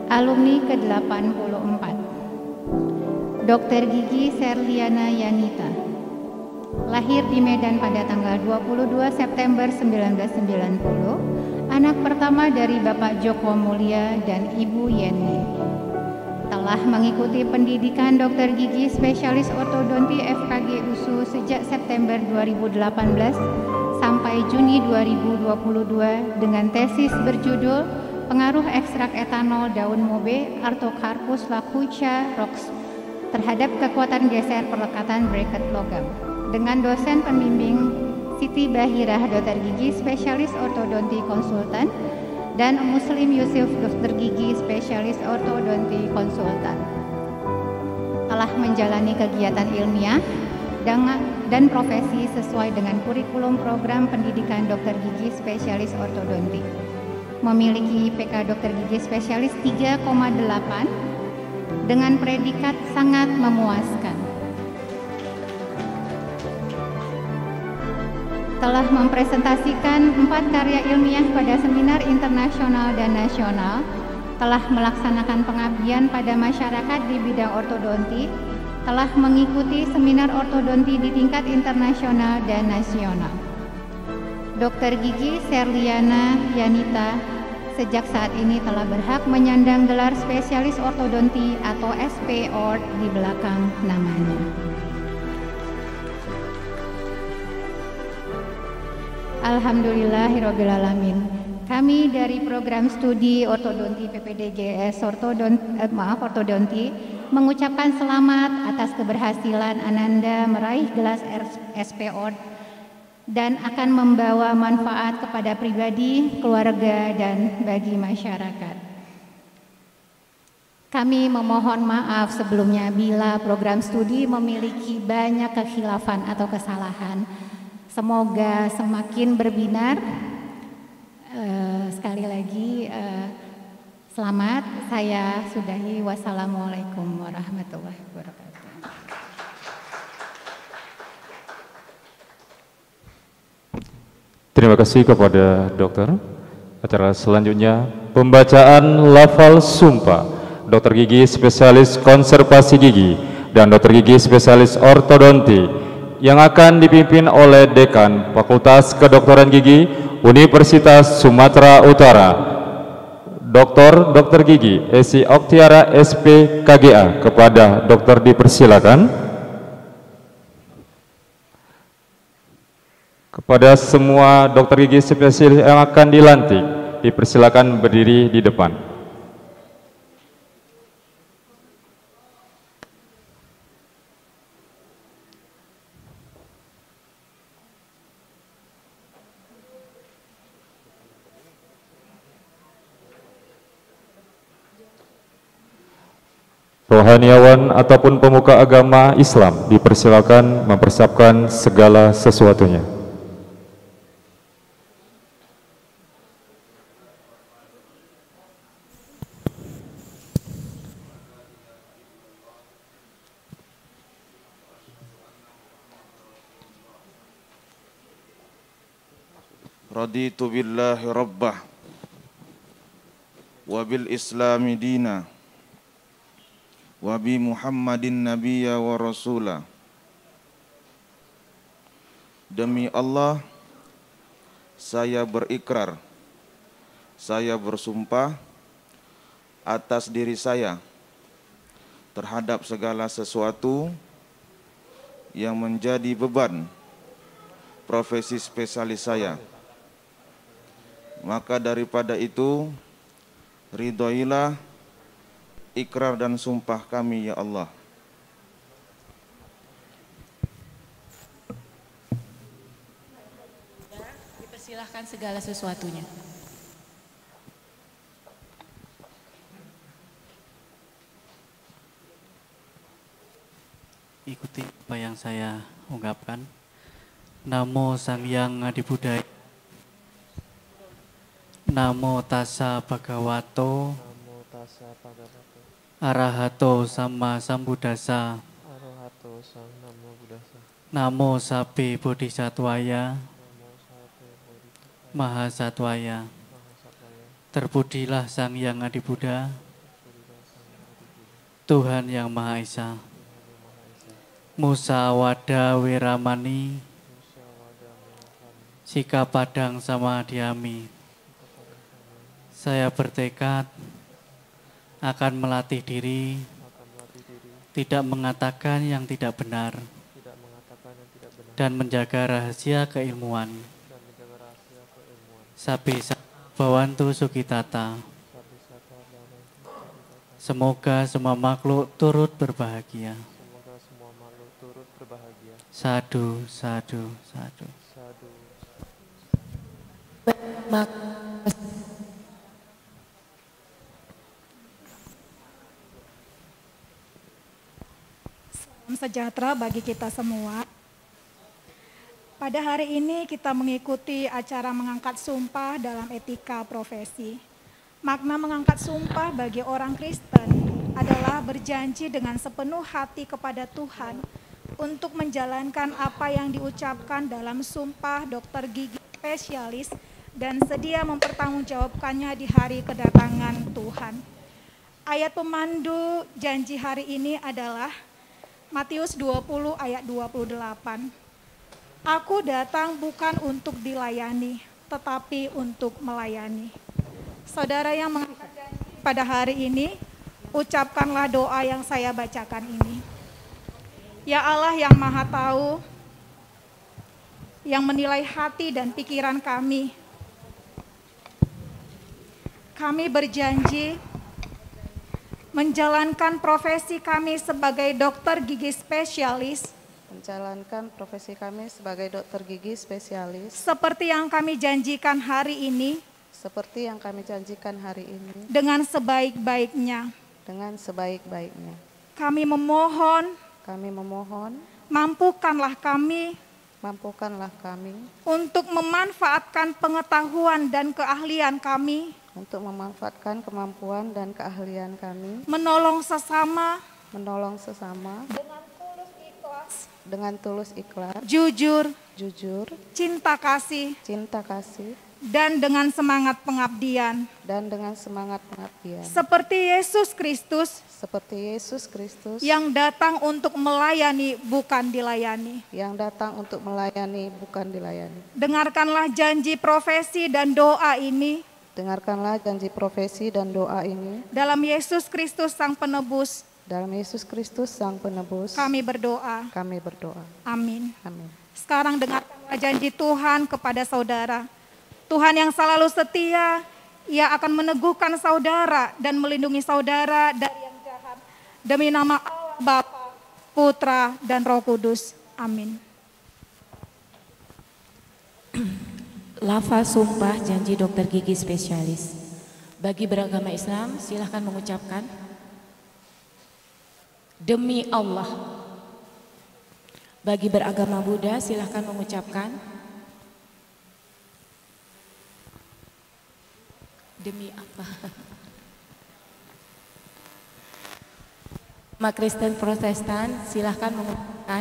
Alumni ke delapan puluh empat, Dokter Gigi Serliana Yanita, lahir di Medan pada tanggal dua puluh dua September seribu sembilan ratus sembilan puluh, anak pertama dari Bapak Joko Mulia dan Ibu Yeni. Telah mengikuti pendidikan dokter gigi spesialis ortodonti F K G U S U sejak September dua ribu delapan belas sampai Juni dua ribu dua puluh dua dengan tesis berjudul Pengaruh ekstrak etanol daun mobe Artocarpus lacuca rox terhadap kekuatan geser perlekatan bracket logam dengan dosen pembimbing Siti Bahirah, dokter gigi spesialis ortodonti konsultan, dan Muslim Yusuf, dokter gigi spesialis ortodonti konsultan. Telah menjalani kegiatan ilmiah dan profesi sesuai dengan kurikulum program pendidikan dokter gigi spesialis ortodonti. Memiliki I P K dokter gigi spesialis tiga koma delapan dengan predikat sangat memuaskan. Telah mempresentasikan empat karya ilmiah pada seminar internasional dan nasional, telah melaksanakan pengabdian pada masyarakat di bidang ortodonti, telah mengikuti seminar ortodonti di tingkat internasional dan nasional. Dokter Gigi Serliana Yanita sejak saat ini telah berhak menyandang gelar spesialis ortodonti atau S P O R di belakang namanya. Alhamdulillahirrabbilalamin. Kami dari program studi ortodonti P P D G S ortodonti, eh, maaf ortodonti mengucapkan selamat atas keberhasilan Ananda meraih gelar S P O R dan akan membawa manfaat kepada pribadi, keluarga, dan bagi masyarakat. Kami memohon maaf sebelumnya bila program studi memiliki banyak kekhilafan atau kesalahan. Semoga semakin berbinar. Uh, sekali lagi uh, selamat, saya sudahi. Wassalamualaikum warahmatullahi wabarakatuh. Terima kasih kepada dokter. Acara selanjutnya pembacaan lafal sumpah dokter gigi spesialis konservasi gigi dan dokter gigi spesialis ortodonti yang akan dipimpin oleh Dekan Fakultas Kedokteran Gigi Universitas Sumatera Utara, Doktor Dokter Gigi Esi Oktiara S P K G A. Kepada dokter dipersilakan. Kepada semua dokter gigi spesialis yang akan dilantik, dipersilakan berdiri di depan. Rohaniawan ataupun pemuka agama Islam dipersilakan mempersiapkan segala sesuatunya. Raditu billahi rabbah wa bil islami dina wa bi Muhammadin nabiyya wa rasula. Demi Allah, saya berikrar, saya bersumpah atas diri saya terhadap segala sesuatu yang menjadi beban profesi spesialis saya. Maka daripada itu, ridhoilah ikrar dan sumpah kami ya Allah. Dipersilahkan segala sesuatunya. Ikuti apa yang saya ungkapkan. Namo Sang Hyang Adi Buddhaya. Namo tassa bhagavato arahato sama sambuddhassa. Namo sabbe bodhisattvaya mahasattvaya. Terpujilah Sang Hyang Adi Buddha, Tuhan Yang Maha Esa, Musa Wada Wiramani, Sika Padang Sama Diami. Saya bertekad akan melatih diri, tidak mengatakan yang tidak benar, dan menjaga rahasia keilmuan. Sabi Bawantu Sukitata. Semoga semua makhluk turut berbahagia. Sadu, sadu, sadu. Salam sejahtera bagi kita semua. Pada hari ini kita mengikuti acara mengangkat sumpah dalam etika profesi. Makna mengangkat sumpah bagi orang Kristen adalah berjanji dengan sepenuh hati kepada Tuhan untuk menjalankan apa yang diucapkan dalam sumpah dokter gigi spesialis dan sedia mempertanggungjawabkannya di hari kedatangan Tuhan. Ayat pemandu janji hari ini adalah Matius dua puluh ayat dua puluh delapan. Aku datang bukan untuk dilayani, tetapi untuk melayani. Saudara yang mengangkat janji pada hari ini, ucapkanlah doa yang saya bacakan ini. Ya Allah yang Maha Tahu, yang menilai hati dan pikiran kami, kami berjanji menjalankan profesi kami sebagai dokter gigi spesialis, menjalankan profesi kami sebagai dokter gigi spesialis, seperti yang kami janjikan hari ini, seperti yang kami janjikan hari ini, dengan sebaik-baiknya. Dengan sebaik-baiknya. Kami memohon, kami memohon, mampukanlah kami, mampukanlah kami untuk memanfaatkan pengetahuan dan keahlian kami, untuk memanfaatkan kemampuan dan keahlian kami, menolong sesama, menolong sesama, dengan tulus ikhlas, dengan tulus ikhlas, jujur, jujur, cinta kasih, cinta kasih, dan dengan semangat pengabdian, dan dengan semangat pengabdian, seperti Yesus Kristus, seperti Yesus Kristus yang datang untuk melayani bukan dilayani, yang datang untuk melayani bukan dilayani. Dengarkanlah janji profesi dan doa ini, dengarkanlah janji profesi dan doa ini, dalam Yesus Kristus Sang Penebus, dalam Yesus Kristus Sang Penebus, kami berdoa. Kami berdoa. Amin. Amin. Sekarang dengarkanlah janji Tuhan kepada saudara. Tuhan yang selalu setia, Ia akan meneguhkan saudara dan melindungi saudara dari yang jahat. Demi nama Allah Bapa, Putra, dan Roh Kudus. Amin. Lafaz sumpah janji dokter gigi spesialis. Bagi beragama Islam, silahkan mengucapkan. Demi Allah. Bagi beragama Buddha, silahkan mengucapkan. Demi apa? Umat Kristen Protestan, silahkan mengucapkan.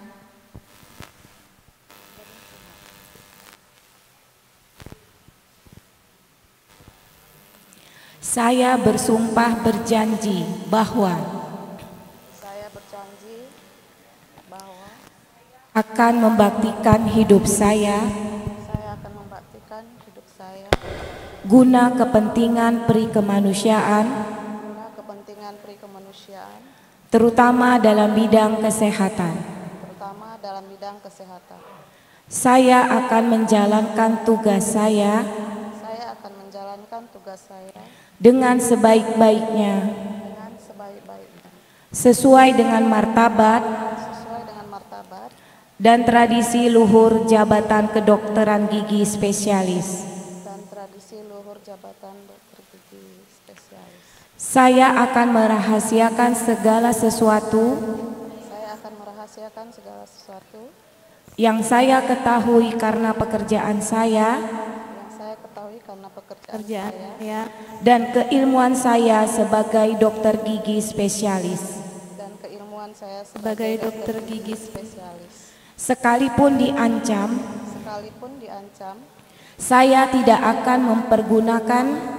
Saya bersumpah berjanji bahwa saya berjanji bahwa akan membaktikan hidup saya saya akan membaktikan hidup saya guna kepentingan peri kemanusiaan, guna kepentingan peri kemanusiaan, terutama dalam bidang kesehatan. terutama dalam bidang kesehatan. Saya akan menjalankan tugas saya Saya akan menjalankan tugas saya dengan sebaik-baiknya, dengan sebaik-baiknya, sesuai dengan martabat sesuai dengan martabat dan tradisi luhur jabatan kedokteran gigi spesialis. dan tradisi luhur jabatan dokter gigi spesialis. Saya akan merahasiakan segala sesuatu Saya akan merahasiakan segala sesuatu yang saya ketahui karena pekerjaan saya yang saya ketahui karena pekerjaan Kerjaan saya saya dan keilmuan saya sebagai dokter gigi spesialis. dan keilmuan saya Sebagai dokter gigi spesialis. Sekalipun diancam, Sekalipun diancam, saya tidak akan mempergunakan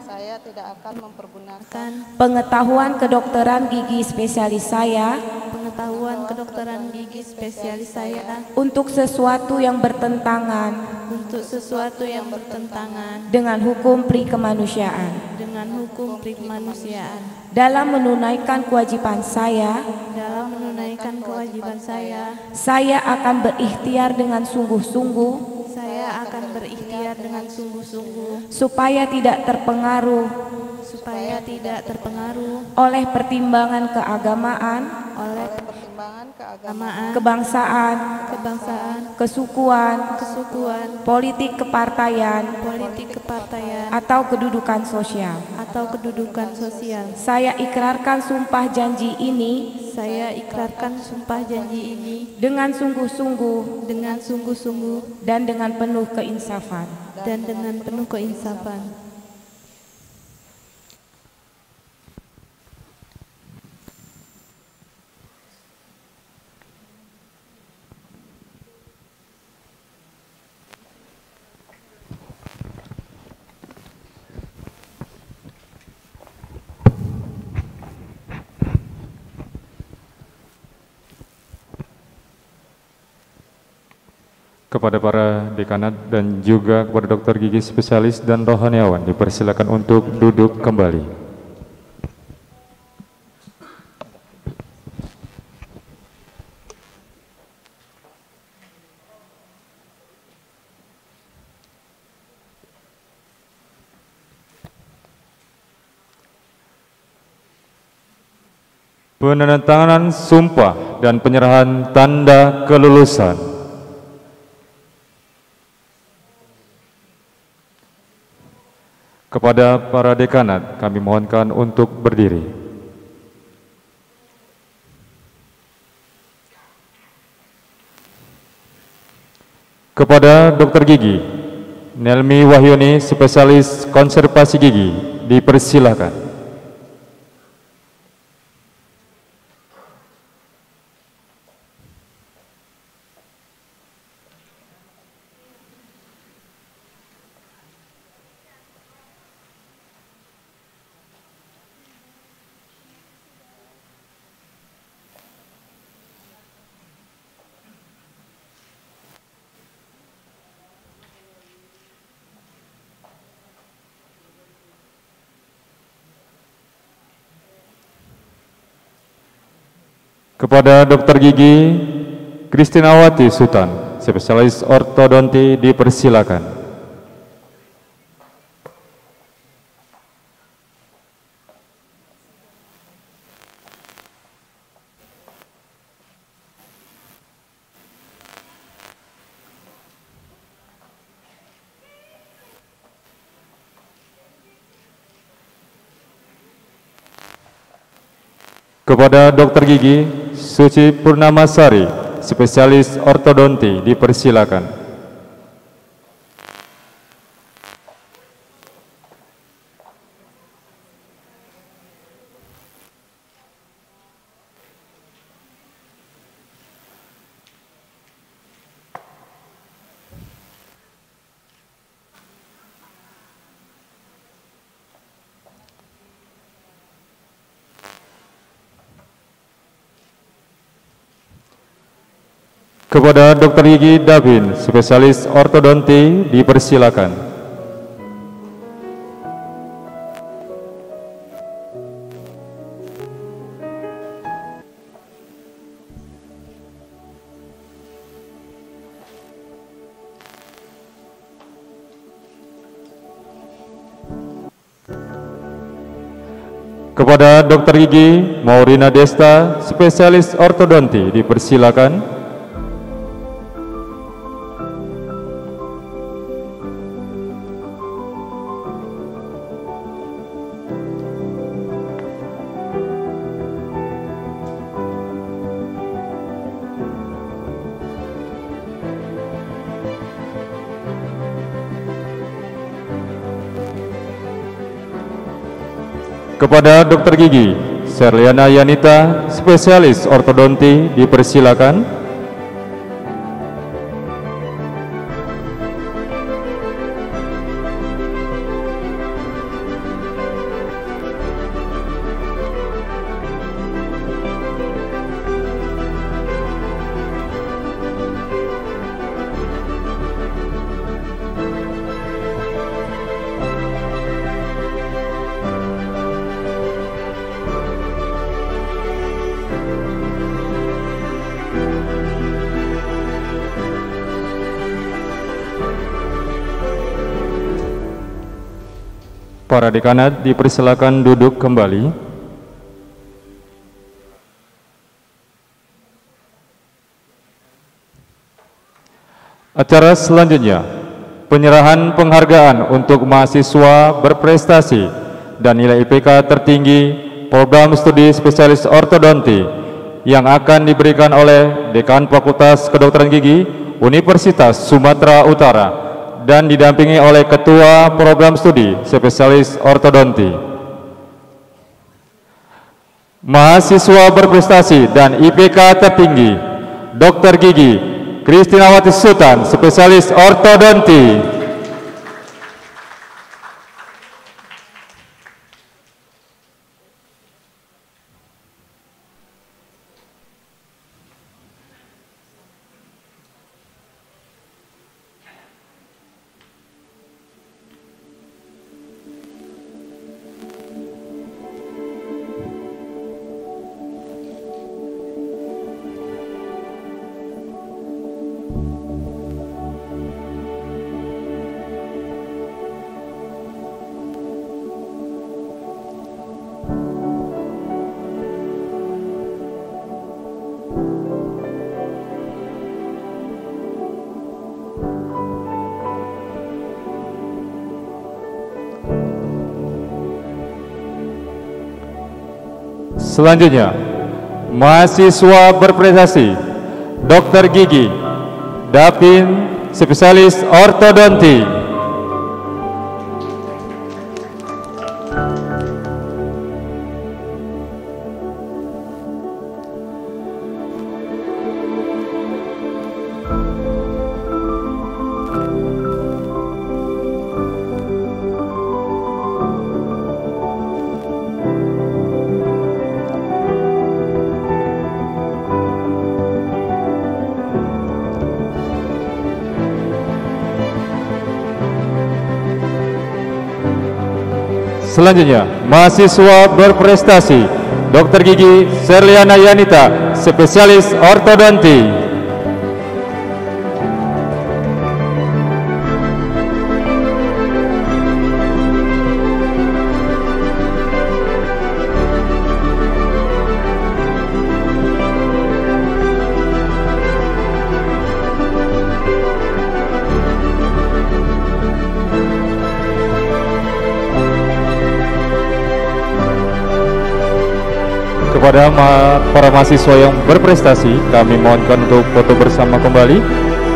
Saya tidak akan mempergunakan pengetahuan kedokteran gigi spesialis saya pengetahuan kedokteran gigi spesialis saya untuk sesuatu yang bertentangan untuk sesuatu yang bertentangan dengan hukum pri kemanusiaan dengan hukum pri kemanusiaan dalam menunaikan kewajiban saya dalam menunaikan kewajiban saya saya akan berikhtiar dengan sungguh-sungguh saya akan berikhtiar dengan sungguh-sungguh supaya tidak terpengaruh supaya tidak terpengaruh oleh pertimbangan keagamaan, oleh pertimbangan keagamaan, kebangsaan, kebangsaan, kesukuan, kesukuan, politik kepartaian, politik kepartaian, atau kedudukan sosial. atau kedudukan sosial. Saya ikrarkan sumpah janji ini Saya ikrarkan sumpah janji ini dengan sungguh-sungguh dengan sungguh-sungguh dan dengan penuh keinsafan. dan dengan penuh keinsafan. Kepada para dekanat dan juga kepada dokter gigi spesialis dan rohaniawan dipersilakan untuk duduk kembali. Penandatanganan sumpah dan penyerahan tanda kelulusan. Kepada para dekanat, kami mohonkan untuk berdiri. Kepada dokter gigi, Nelmi Wahyuni, spesialis konservasi gigi, dipersilakan. Kepada dokter gigi Kristinawati Sutan, spesialis ortodonti, dipersilakan. Kepada dokter gigi Suci Purnamasari, spesialis ortodonti, dipersilakan. Kepada dokter gigi Davin, spesialis ortodonti, dipersilakan. Kepada dokter gigi Maurina Desta, spesialis ortodonti, dipersilakan. Kepada dokter gigi Serliana Yanita, spesialis ortodonti, dipersilakan. Para dekanat dipersilakan duduk kembali. Acara selanjutnya, penyerahan penghargaan untuk mahasiswa berprestasi dan nilai I P K tertinggi program studi spesialis ortodonti yang akan diberikan oleh Dekan Fakultas Kedokteran Gigi Universitas Sumatera Utara dan didampingi oleh Ketua Program Studi Spesialis Ortodonti. Mahasiswa berprestasi dan I P K tertinggi Dokter Gigi Kristinawati Sultan, Spesialis Ortodonti. Selanjutnya, mahasiswa berprestasi Dokter Gigi Dapin, Spesialis Ortodonti. Selanjutnya, mahasiswa berprestasi Dokter Gigi Serliana Yanita, Spesialis Ortodonti. Kepada ma para mahasiswa yang berprestasi, kami mohonkan untuk foto bersama kembali.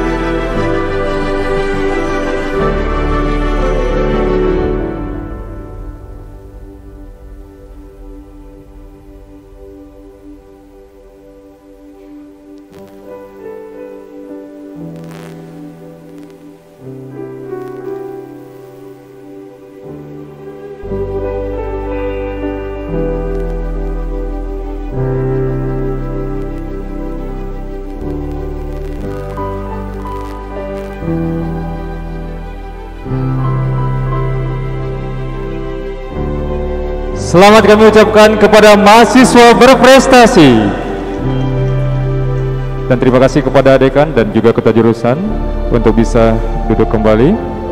Selamat kami ucapkan kepada mahasiswa berprestasi. Dan terima kasih kepada dekan dan juga ketua jurusan untuk bisa duduk kembali.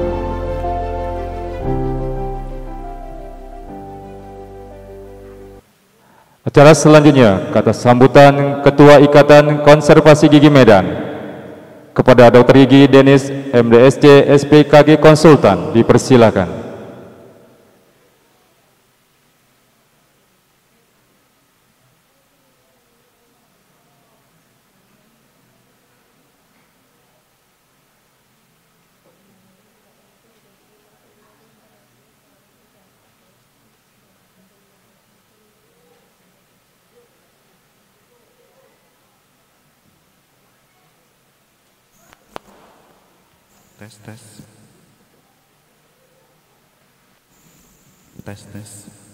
Acara selanjutnya, kata sambutan Ketua Ikatan Konservasi Gigi Medan kepada Dokter Gigi Denis M D S C S P K G Konsultan, dipersilakan. Tes, tes. Tes, tes.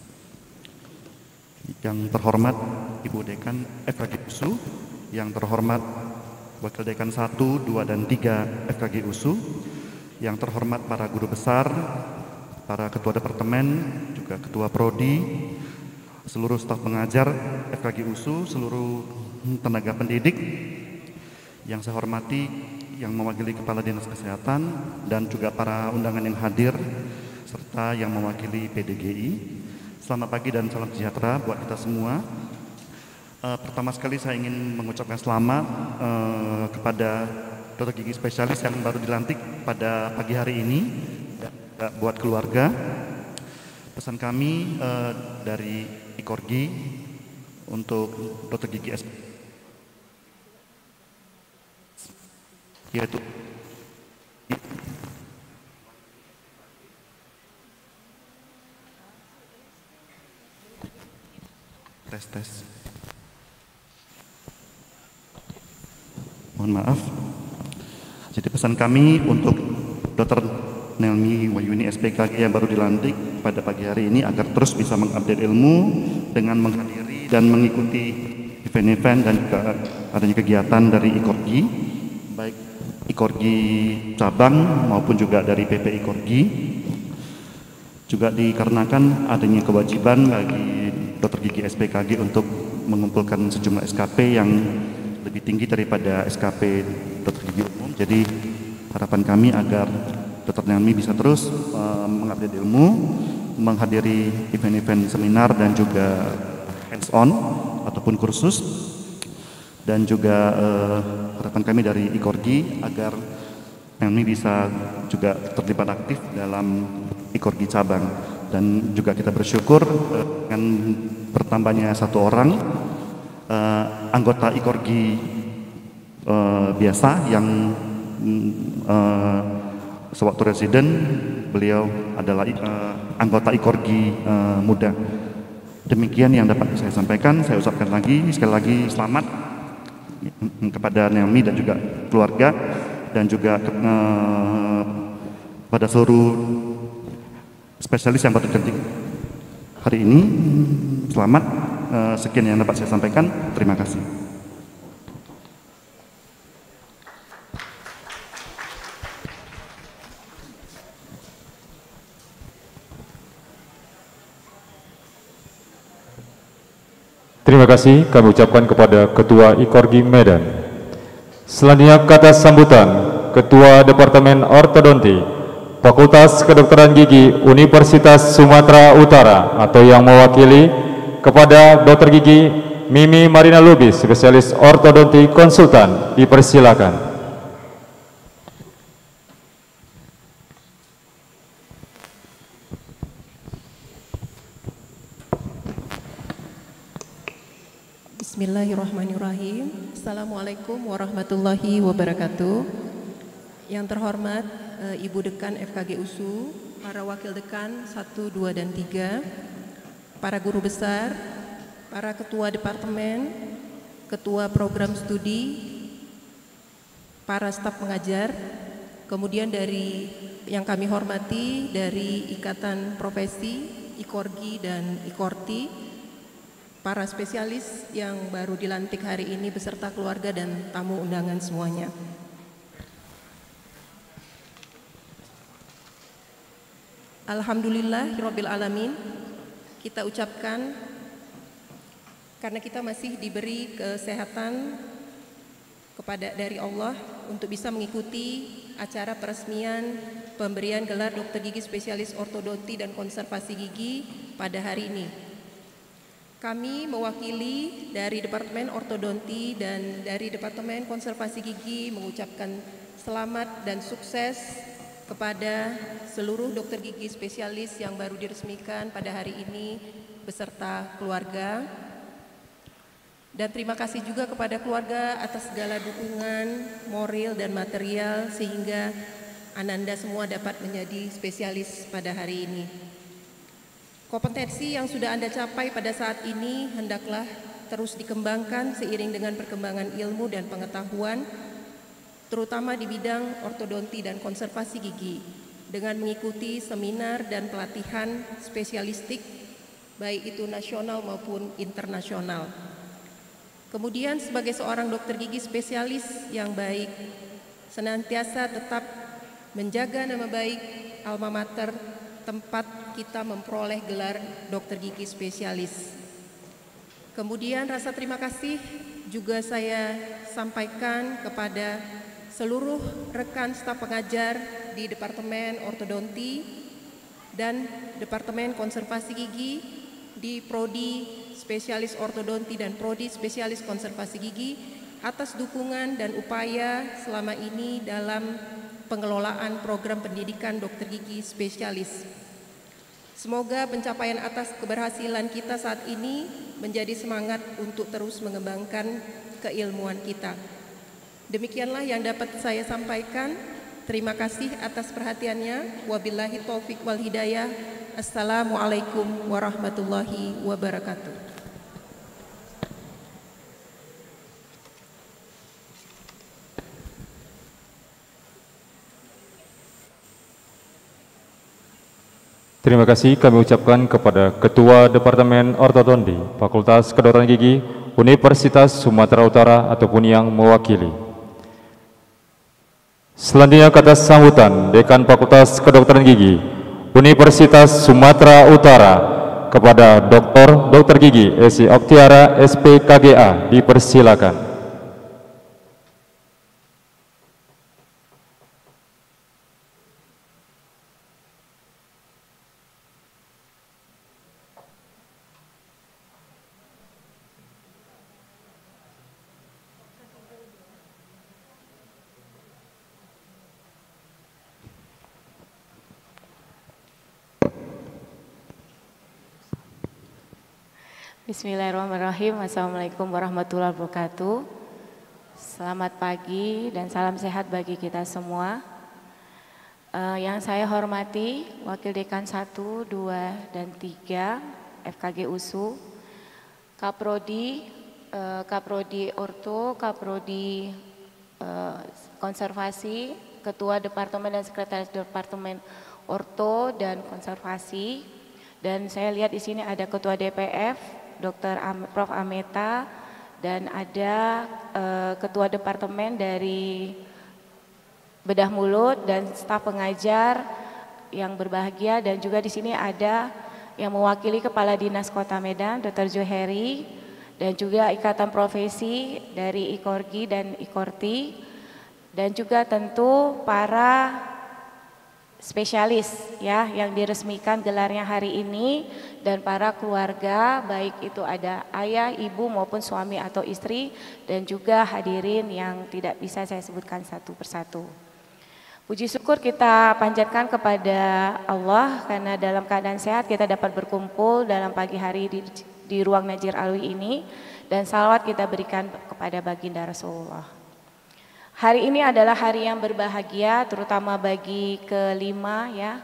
Yang terhormat Ibu Dekan F K G U S U, yang terhormat Wakil Dekan satu, dua, dan tiga F K G U S U, yang terhormat para guru besar, para ketua departemen, juga ketua prodi, seluruh staf pengajar F K G U S U, seluruh tenaga pendidik, yang saya hormati yang mewakili Kepala Dinas Kesehatan dan juga para undangan yang hadir, serta yang mewakili P D G I. Selamat pagi dan salam sejahtera buat kita semua. Uh, pertama sekali saya ingin mengucapkan selamat uh, kepada dokter gigi spesialis yang baru dilantik pada pagi hari ini dan buat keluarga. Pesan kami uh, dari Ikorgi untuk dokter gigi spesialis yaitu tes tes mohon maaf. Jadi pesan kami untuk dokter Nelmi Wayuni S P K G yang baru dilantik pada pagi hari ini agar terus bisa mengupdate ilmu dengan menghadiri dan mengikuti event-event dan juga adanya kegiatan dari Ikorgi, baik Ikorgi cabang maupun juga dari P P Ikorgi. Juga dikarenakan adanya kewajiban bagi dokter gigi S P K G untuk mengumpulkan sejumlah S K P yang lebih tinggi daripada S K P dokter gigi umum. Jadi harapan kami agar dokter Nelmi bisa terus uh, mengupdate ilmu, menghadiri event-event seminar dan juga hands-on ataupun kursus. Dan juga uh, harapan kami dari Ikorgi agar Nelmi bisa juga terlibat aktif dalam Ikorgi cabang. Dan juga kita bersyukur uh, dengan bertambahnya satu orang uh, anggota Ikorgi uh, biasa yang uh, sewaktu residen beliau adalah uh, anggota Ikorgi uh, muda. Demikian yang dapat saya sampaikan. Saya ucapkan lagi sekali lagi selamat kepada Nelmi dan juga keluarga dan juga ke, uh, pada seluruh spesialis yang baru dilantik hari ini. Selamat. Uh, sekian yang dapat saya sampaikan. Terima kasih. Terima kasih kami ucapkan kepada Ketua Ikorgi Medan. Selanjutnya kata sambutan Ketua Departemen Ortodonti Fakultas Kedokteran Gigi Universitas Sumatera Utara atau yang mewakili kepada Dokter Gigi Mimi Marina Lubis, spesialis ortodonti konsultan, dipersilakan. Bismillahirrahmanirrahim. Assalamualaikum warahmatullahi wabarakatuh. Yang terhormat e, Ibu Dekan F K G U S U, para Wakil Dekan satu, dua, dan tiga, para guru besar, para Ketua Departemen, Ketua Program Studi, para staf pengajar, kemudian dari yang kami hormati dari Ikatan Profesi, Ikorgi dan Ikorti, para spesialis yang baru dilantik hari ini beserta keluarga dan tamu undangan semuanya. Alhamdulillahirabbil alamin. Kita ucapkan karena kita masih diberi kesehatan kepada dari Allah untuk bisa mengikuti acara peresmian pemberian gelar dokter gigi spesialis ortodonti dan konservasi gigi pada hari ini. Kami mewakili dari Departemen Ortodonti dan dari Departemen Konservasi Gigi mengucapkan selamat dan sukses kepada seluruh dokter gigi spesialis yang baru diresmikan pada hari ini beserta keluarga. Dan terima kasih juga kepada keluarga atas segala dukungan moral dan material sehingga Ananda semua dapat menjadi spesialis pada hari ini. Kompetensi yang sudah Anda capai pada saat ini hendaklah terus dikembangkan seiring dengan perkembangan ilmu dan pengetahuan, terutama di bidang ortodonti dan konservasi gigi, dengan mengikuti seminar dan pelatihan spesialistik, baik itu nasional maupun internasional. Kemudian sebagai seorang dokter gigi spesialis yang baik, senantiasa tetap menjaga nama baik alma mater tempat kita memperoleh gelar dokter gigi spesialis. Kemudian rasa terima kasih juga saya sampaikan kepada seluruh rekan staf pengajar di Departemen Ortodonti dan Departemen Konservasi Gigi di Prodi Spesialis Ortodonti dan Prodi Spesialis Konservasi Gigi atas dukungan dan upaya selama ini dalam pengelolaan program pendidikan dokter gigi spesialis. Semoga pencapaian atas keberhasilan kita saat ini menjadi semangat untuk terus mengembangkan keilmuan kita. Demikianlah yang dapat saya sampaikan. Terima kasih atas perhatiannya. Wabillahi taufik wal hidayah. Assalamualaikum warahmatullahi wabarakatuh. Terima kasih kami ucapkan kepada Ketua Departemen Ortodonti Fakultas Kedokteran Gigi Universitas Sumatera Utara ataupun yang mewakili. Selanjutnya kata sambutan Dekan Fakultas Kedokteran Gigi Universitas Sumatera Utara kepada Doktor Dokter Gigi Esi Oktiara S P K G A, dipersilakan. Bismillahirrahmanirrahim. Assalamualaikum warahmatullahi wabarakatuh. Selamat pagi dan salam sehat bagi kita semua. Uh, yang saya hormati Wakil Dekan satu, dua, dan tiga F K G U S U, Kaprodi, uh, Kaprodi Orto, Kaprodi uh, Konservasi, Ketua Departemen dan Sekretaris Departemen Orto dan Konservasi, dan saya lihat di sini ada Ketua D P F Dokter Prof Ameta, dan ada uh, Ketua Departemen dari Bedah Mulut dan staf pengajar yang berbahagia, dan juga di sini ada yang mewakili Kepala Dinas Kota Medan Dokter Joheri, dan juga Ikatan Profesi dari Ikorgi dan Ikorti, dan juga tentu para spesialis ya yang diresmikan gelarnya hari ini, dan para keluarga baik itu ada ayah, ibu maupun suami atau istri, dan juga hadirin yang tidak bisa saya sebutkan satu persatu. Puji syukur kita panjatkan kepada Allah karena dalam keadaan sehat kita dapat berkumpul dalam pagi hari di, di ruang Najir Alwi ini, dan salawat kita berikan kepada baginda Rasulullah. Hari ini adalah hari yang berbahagia, terutama bagi kelima ya,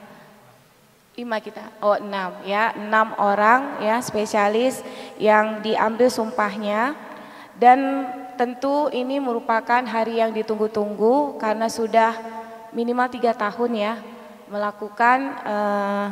lima kita, oh enam ya, enam orang ya spesialis yang diambil sumpahnya, dan tentu ini merupakan hari yang ditunggu-tunggu karena sudah minimal tiga tahun ya melakukan uh,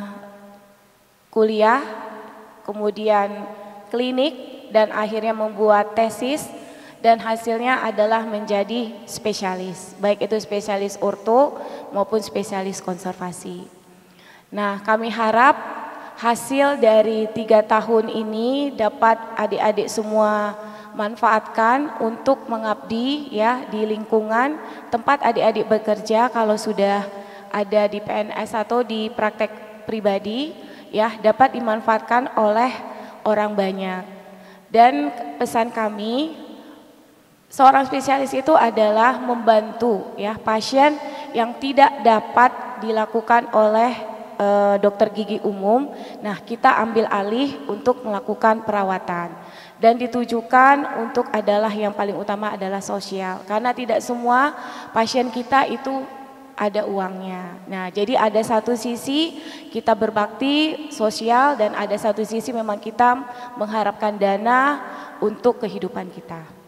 kuliah, kemudian klinik, dan akhirnya membuat tesis. Dan hasilnya adalah menjadi spesialis, baik itu spesialis orto maupun spesialis konservasi. Nah, kami harap hasil dari tiga tahun ini dapat adik-adik semua manfaatkan untuk mengabdi ya di lingkungan tempat adik-adik bekerja. Kalau sudah ada di P N S atau di praktek pribadi ya, dapat dimanfaatkan oleh orang banyak. Dan pesan kami, seorang spesialis itu adalah membantu ya pasien yang tidak dapat dilakukan oleh e, dokter gigi umum. Nah, kita ambil alih untuk melakukan perawatan, dan ditujukan untuk adalah yang paling utama adalah sosial, karena tidak semua pasien kita itu ada uangnya. Nah, jadi ada satu sisi kita berbakti sosial, dan ada satu sisi memang kita mengharapkan dana untuk kehidupan kita.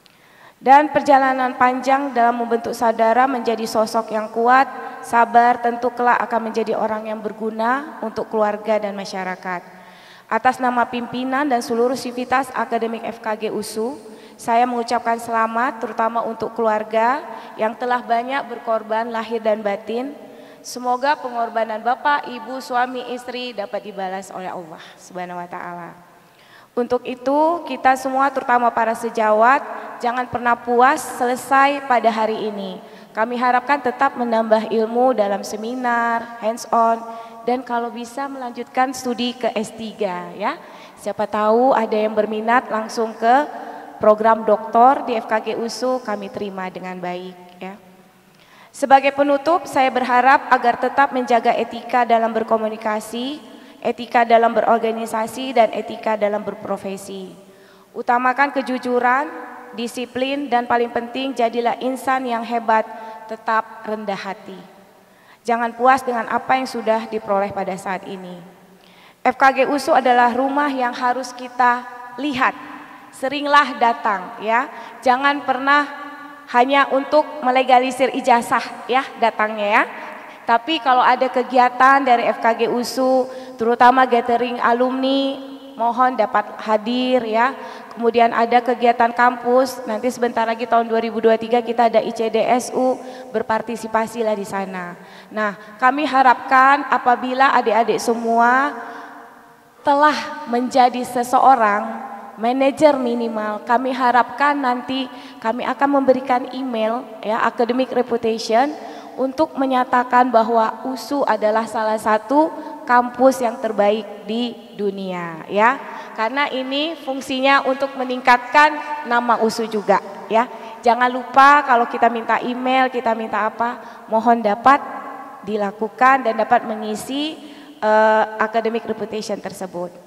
Dan perjalanan panjang dalam membentuk saudara menjadi sosok yang kuat, sabar, tentu kelak akan menjadi orang yang berguna untuk keluarga dan masyarakat. Atas nama pimpinan dan seluruh sivitas akademik F K G U S U, saya mengucapkan selamat terutama untuk keluarga yang telah banyak berkorban lahir dan batin. Semoga pengorbanan Bapak, Ibu, suami, istri dapat dibalas oleh Allah Subhanahu wa taala. Untuk itu kita semua terutama para sejawat jangan pernah puas selesai pada hari ini. Kami harapkan tetap menambah ilmu dalam seminar, hands on, dan kalau bisa melanjutkan studi ke S tiga ya. Siapa tahu ada yang berminat langsung ke program doktor di F K G U S U, kami terima dengan baik ya. Sebagai penutup, saya berharap agar tetap menjaga etika dalam berkomunikasi, etika dalam berorganisasi, dan etika dalam berprofesi. Utamakan kejujuran, disiplin, dan paling penting jadilah insan yang hebat, tetap rendah hati. Jangan puas dengan apa yang sudah diperoleh pada saat ini. F K G U S U adalah rumah yang harus kita lihat, seringlah datang ya. Jangan pernah hanya untuk melegalisir ijazah ya datangnya ya. Tapi kalau ada kegiatan dari F K G U S U, terutama gathering alumni, mohon dapat hadir ya. Kemudian ada kegiatan kampus, nanti sebentar lagi tahun dua ribu dua puluh tiga kita ada I C D S U, berpartisipasilah di sana. Nah, kami harapkan apabila adik-adik semua telah menjadi seseorang manajer minimal, kami harapkan nanti kami akan memberikan email ya, academic reputation, untuk menyatakan bahwa U S U adalah salah satu kampus yang terbaik di dunia ya. Karena ini fungsinya untuk meningkatkan nama U S U juga ya. Jangan lupa kalau kita minta email, kita minta apa, mohon dapat dilakukan dan dapat mengisi uh, academic reputation tersebut.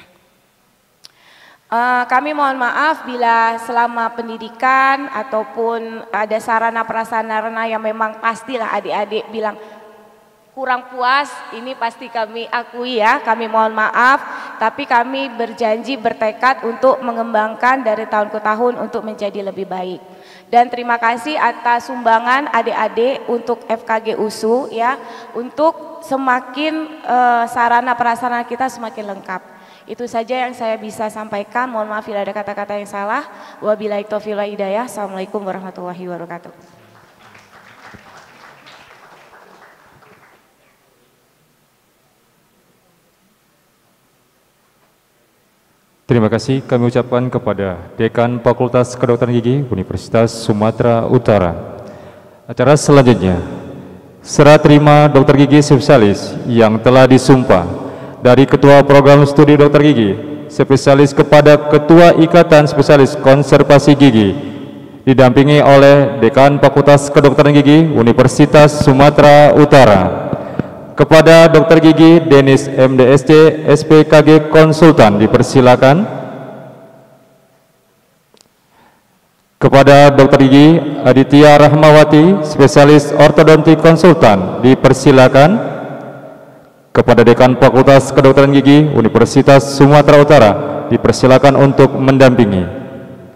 Uh, kami mohon maaf bila selama pendidikan ataupun ada sarana prasarana yang memang pastilah adik-adik bilang kurang puas, ini pasti kami akui ya, kami mohon maaf, tapi kami berjanji bertekad untuk mengembangkan dari tahun ke tahun untuk menjadi lebih baik. Dan terima kasih atas sumbangan adik-adik untuk F K G U S U ya, untuk semakin uh, sarana prasarana kita semakin lengkap. Itu saja yang saya bisa sampaikan. Mohon maaf bila ada kata-kata yang salah. Wabillahi taufiq wal hidayah. Assalamualaikum warahmatullahi wabarakatuh. Terima kasih kami ucapkan kepada Dekan Fakultas Kedokteran Gigi Universitas Sumatera Utara. Acara selanjutnya, serah terima dokter gigi spesialis yang telah disumpah dari Ketua Program Studi Dokter Gigi Spesialis kepada Ketua Ikatan Spesialis Konservasi Gigi, didampingi oleh Dekan Fakultas Kedokteran Gigi Universitas Sumatera Utara. Kepada Dokter Gigi Denis M D S C S P K G Konsultan dipersilakan. Kepada Dokter Gigi Aditya Rahmawati Spesialis Ortodonti Konsultan dipersilakan. Kepada Dekan Fakultas Kedokteran Gigi Universitas Sumatera Utara dipersilakan untuk mendampingi.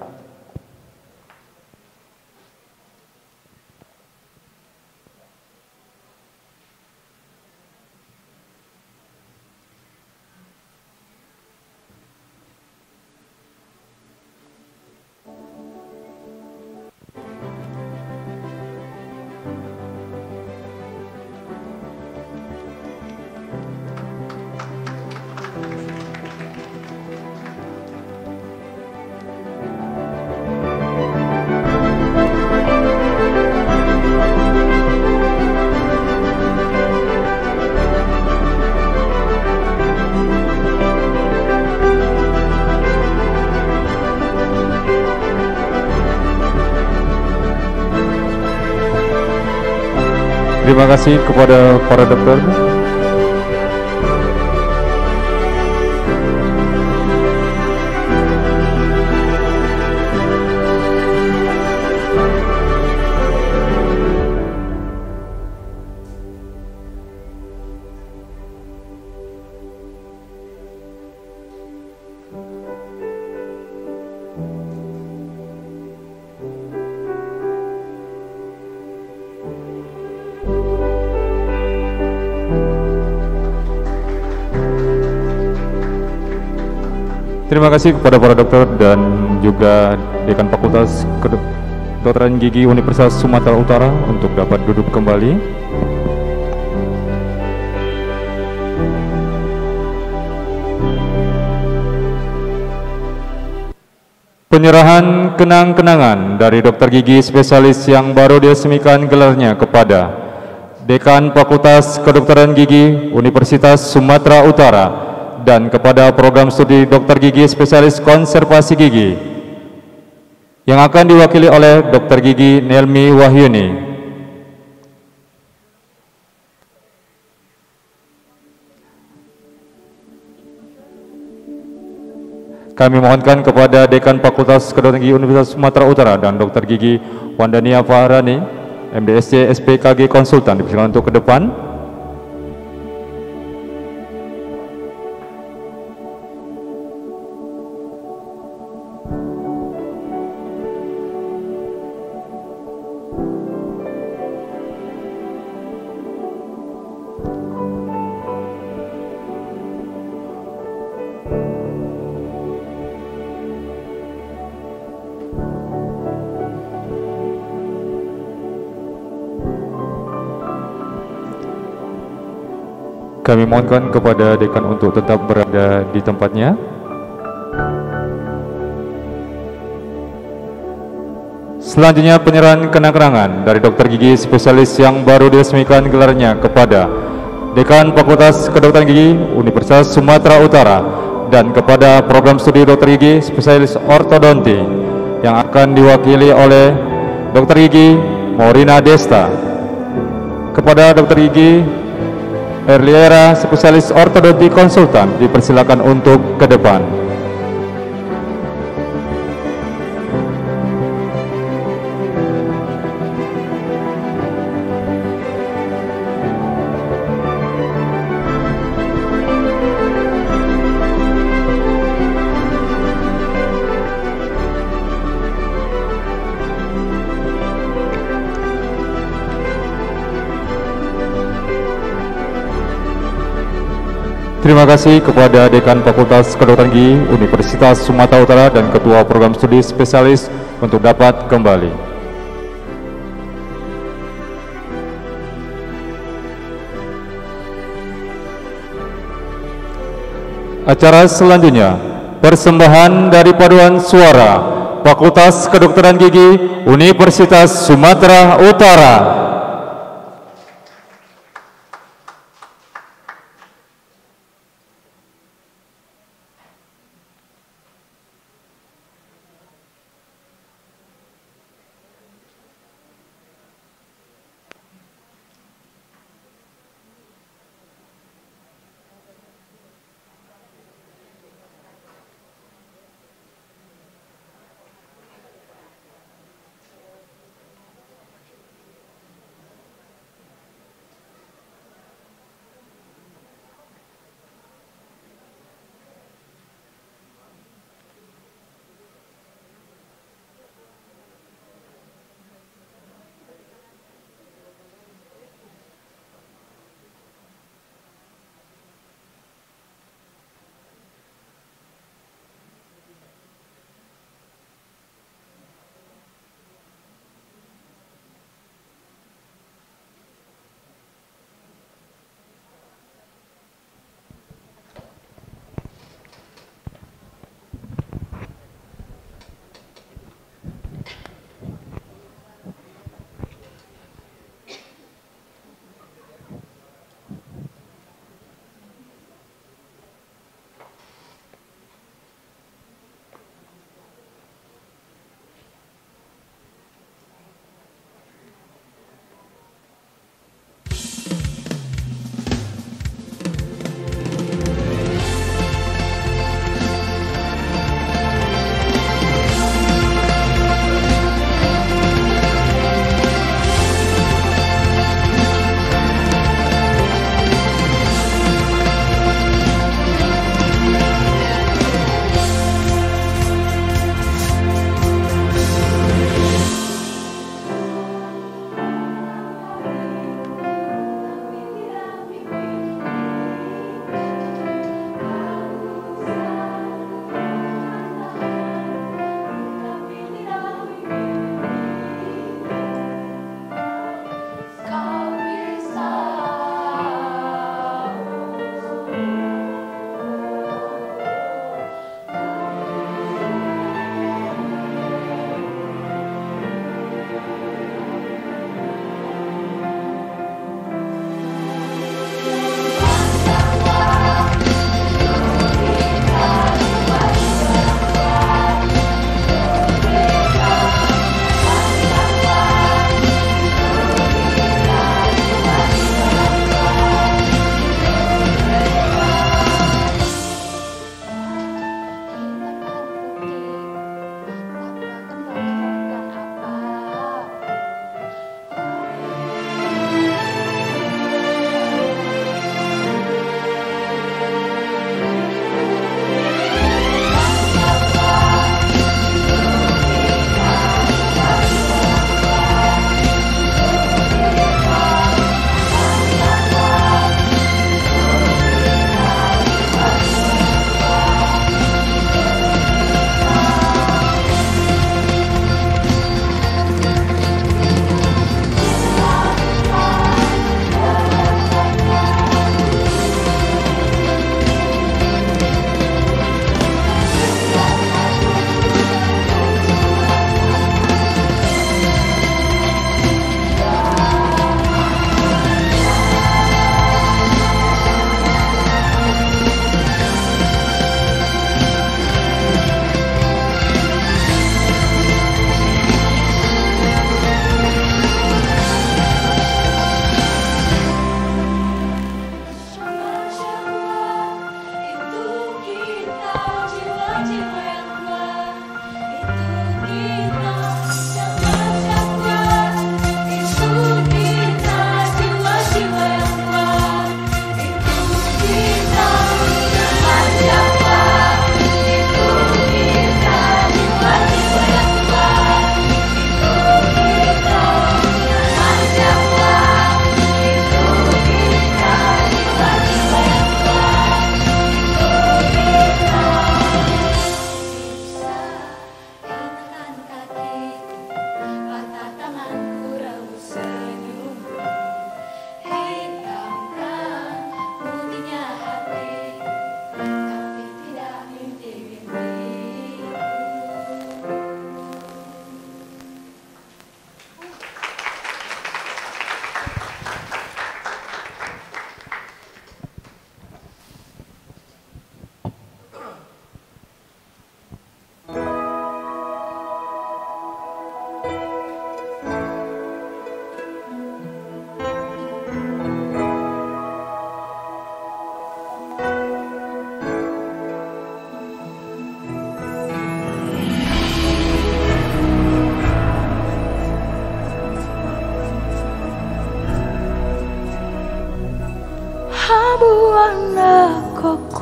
Terima kasih kepada para dokter. Terima kasih kepada para dokter dan juga Dekan Fakultas Kedokteran Gigi Universitas Sumatera Utara untuk dapat duduk kembali. Penyerahan kenang-kenangan dari dokter gigi spesialis yang baru diresmikan gelarnya kepada Dekan Fakultas Kedokteran Gigi Universitas Sumatera Utara, dan kepada program studi dokter gigi spesialis konservasi gigi yang akan diwakili oleh dokter gigi Nelmi Wahyuni. Kami mohonkan kepada Dekan Fakultas Kedokteran Gigi Universitas Sumatera Utara dan dokter gigi Wandania Fahrani, M D S C S P K G Konsultan, dipersilakan untuk ke depan. Kami mohonkan kepada dekan untuk tetap berada di tempatnya. Selanjutnya penyerahan kenang-kenangan dari dokter gigi spesialis yang baru diresmikan gelarnya kepada Dekan Fakultas Kedokteran Gigi Universitas Sumatera Utara dan kepada program studi dokter gigi spesialis ortodonti yang akan diwakili oleh dokter gigi Morina Desta. Kepada dokter gigi Erliera, spesialis ortodonti konsultan, dipersilakan untuk ke depan. Terima kasih kepada Dekan Fakultas Kedokteran Gigi Universitas Sumatera Utara dan Ketua Program Studi Spesialis untuk dapat kembali. Acara selanjutnya, persembahan dari paduan suara Fakultas Kedokteran Gigi Universitas Sumatera Utara.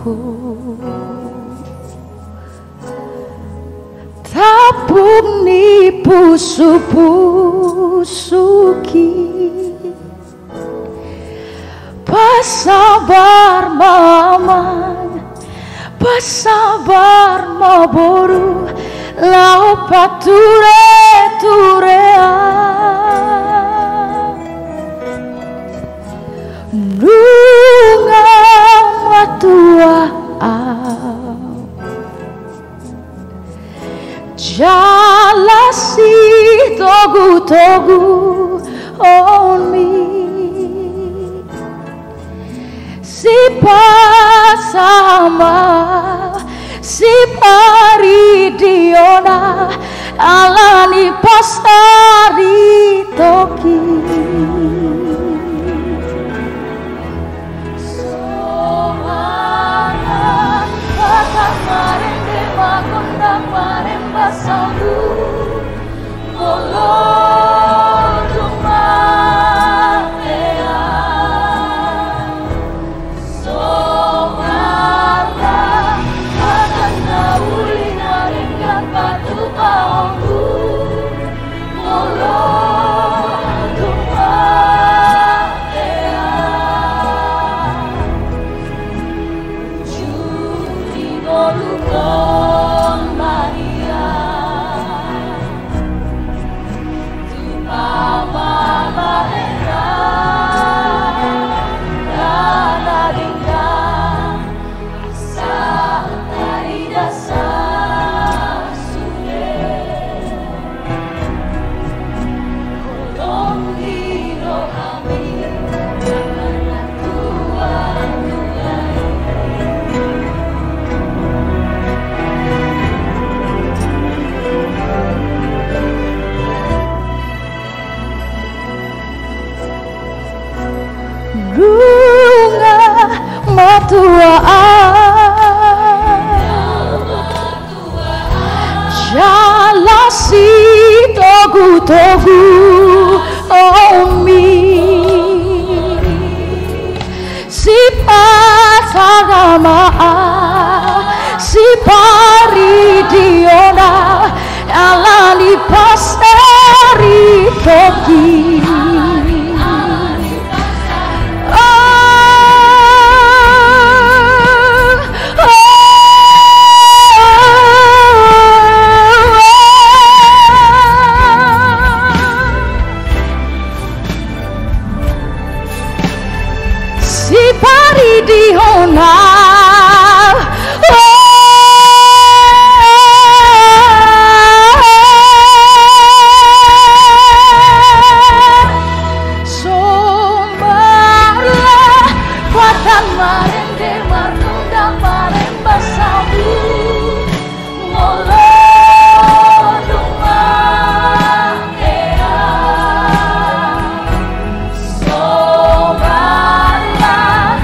suku tabung nipu suki pasabar maman pasabar maboru lau pature turea nunga matua jalasi togu-togu on me si pasama si paridiona alani pasari toki sohana kata marende makonda maremba salu molo matua jalasi togu-togu omi si pasagama si paridiona alani pasari toki Dihona sombarlah kuatan marende marnunda maremba sabu molo duma ea sombarlah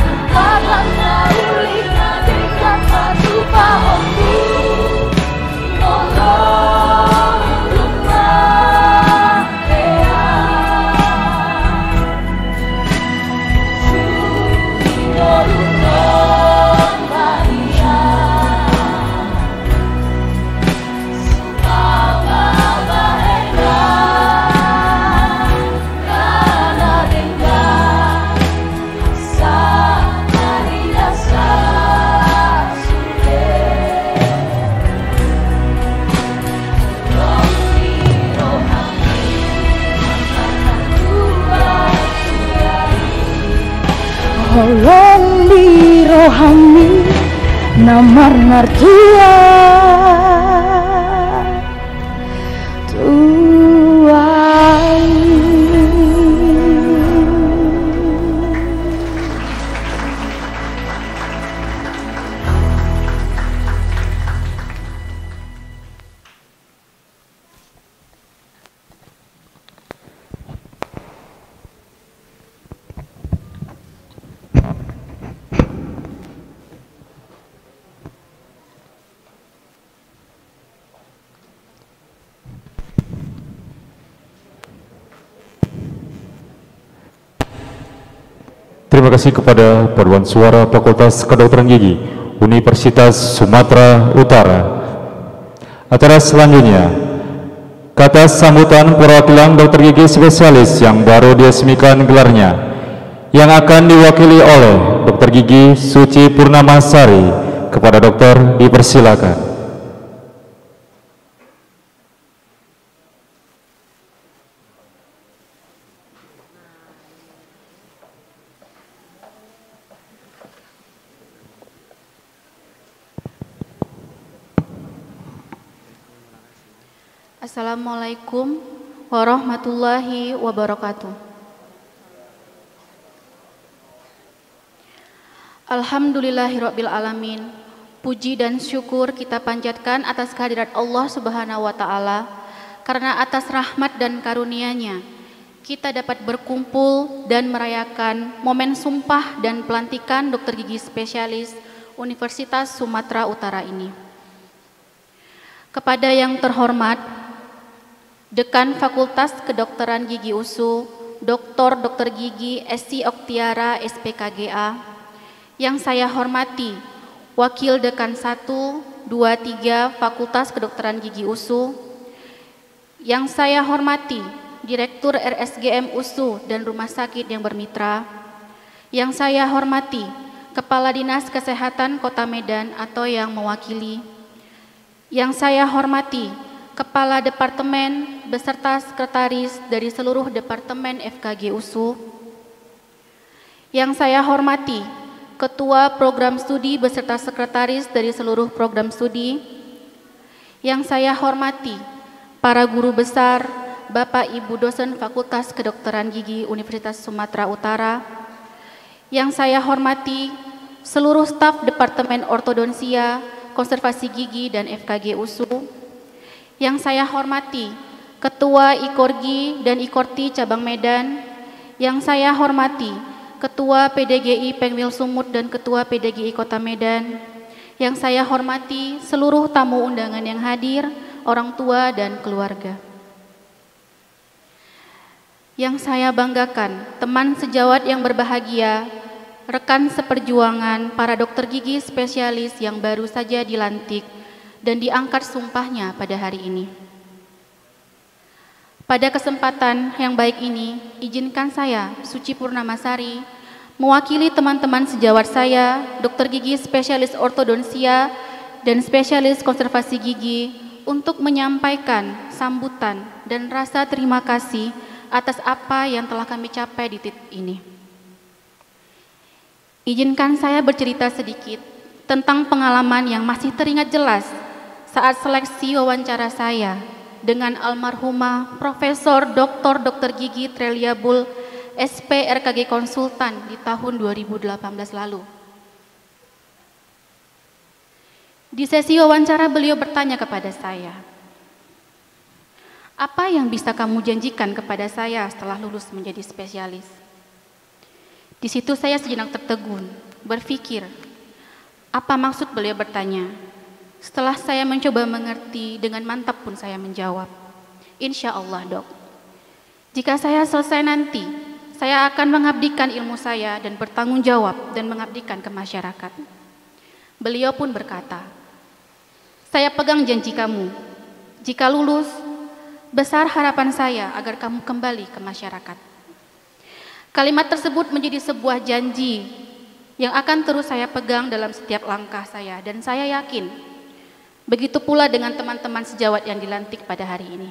Holong di rohani namar nartua tuai. Terima kasih kepada Paduan Suara Fakultas Kedokteran Gigi Universitas Sumatera Utara. Acara selanjutnya, kata sambutan perwakilan dokter gigi spesialis yang baru diresmikan gelarnya, yang akan diwakili oleh dokter gigi Suci Purnamasari. Kepada dokter dipersilakan. Assalamualaikum warahmatullahi wabarakatuh. Alhamdulillahirabbil alamin. Puji dan syukur kita panjatkan atas kehadirat Allah Subhanahu wa taala, karena atas rahmat dan karunia-Nya kita dapat berkumpul dan merayakan momen sumpah dan pelantikan dokter gigi spesialis Universitas Sumatera Utara ini. Kepada yang terhormat Dekan Fakultas Kedokteran Gigi U S U, Doktor Dokter Gigi Esti Oktiara S P K G A, yang saya hormati Wakil Dekan satu, dua, tiga Fakultas Kedokteran Gigi U S U, yang saya hormati Direktur R S G M U S U dan Rumah Sakit yang bermitra, yang saya hormati Kepala Dinas Kesehatan Kota Medan atau yang mewakili, yang saya hormati Kepala Departemen beserta Sekretaris dari seluruh Departemen F K G U S U, yang saya hormati Ketua Program Studi beserta Sekretaris dari seluruh program studi, yang saya hormati para guru besar, Bapak Ibu dosen Fakultas Kedokteran Gigi Universitas Sumatera Utara, yang saya hormati seluruh staf Departemen Ortodonsia, Konservasi Gigi dan F K G U S U, yang saya hormati Ketua Ikorgi dan Ikorti Cabang Medan, yang saya hormati Ketua P D G I Pengwil Sumut dan Ketua P D G I Kota Medan, yang saya hormati seluruh tamu undangan yang hadir, orang tua dan keluarga. Yang saya banggakan, teman sejawat yang berbahagia, rekan seperjuangan para dokter gigi spesialis yang baru saja dilantik dan diangkat sumpahnya pada hari ini. Pada kesempatan yang baik ini, izinkan saya, Suci Purnamasari, mewakili teman-teman sejawat saya, dokter gigi spesialis ortodonsia dan spesialis konservasi gigi, untuk menyampaikan sambutan dan rasa terima kasih atas apa yang telah kami capai di titik ini. Izinkan saya bercerita sedikit tentang pengalaman yang masih teringat jelas saat seleksi wawancara saya dengan almarhumah Profesor Doktor Dokter Gigi Trelia Bull S P R K G Konsultan di tahun dua ribu delapan belas lalu. Di sesi wawancara beliau bertanya kepada saya, "Apa yang bisa kamu janjikan kepada saya setelah lulus menjadi spesialis?" Di situ saya sejenak tertegun, berpikir, apa maksud beliau bertanya? Setelah saya mencoba mengerti, dengan mantap pun saya menjawab, "Insya Allah dok, jika saya selesai nanti, saya akan mengabdikan ilmu saya dan bertanggung jawab dan mengabdikan ke masyarakat." Beliau pun berkata, "Saya pegang janji kamu, jika lulus, besar harapan saya agar kamu kembali ke masyarakat." Kalimat tersebut menjadi sebuah janji yang akan terus saya pegang dalam setiap langkah saya, dan saya yakin begitu pula dengan teman-teman sejawat yang dilantik pada hari ini.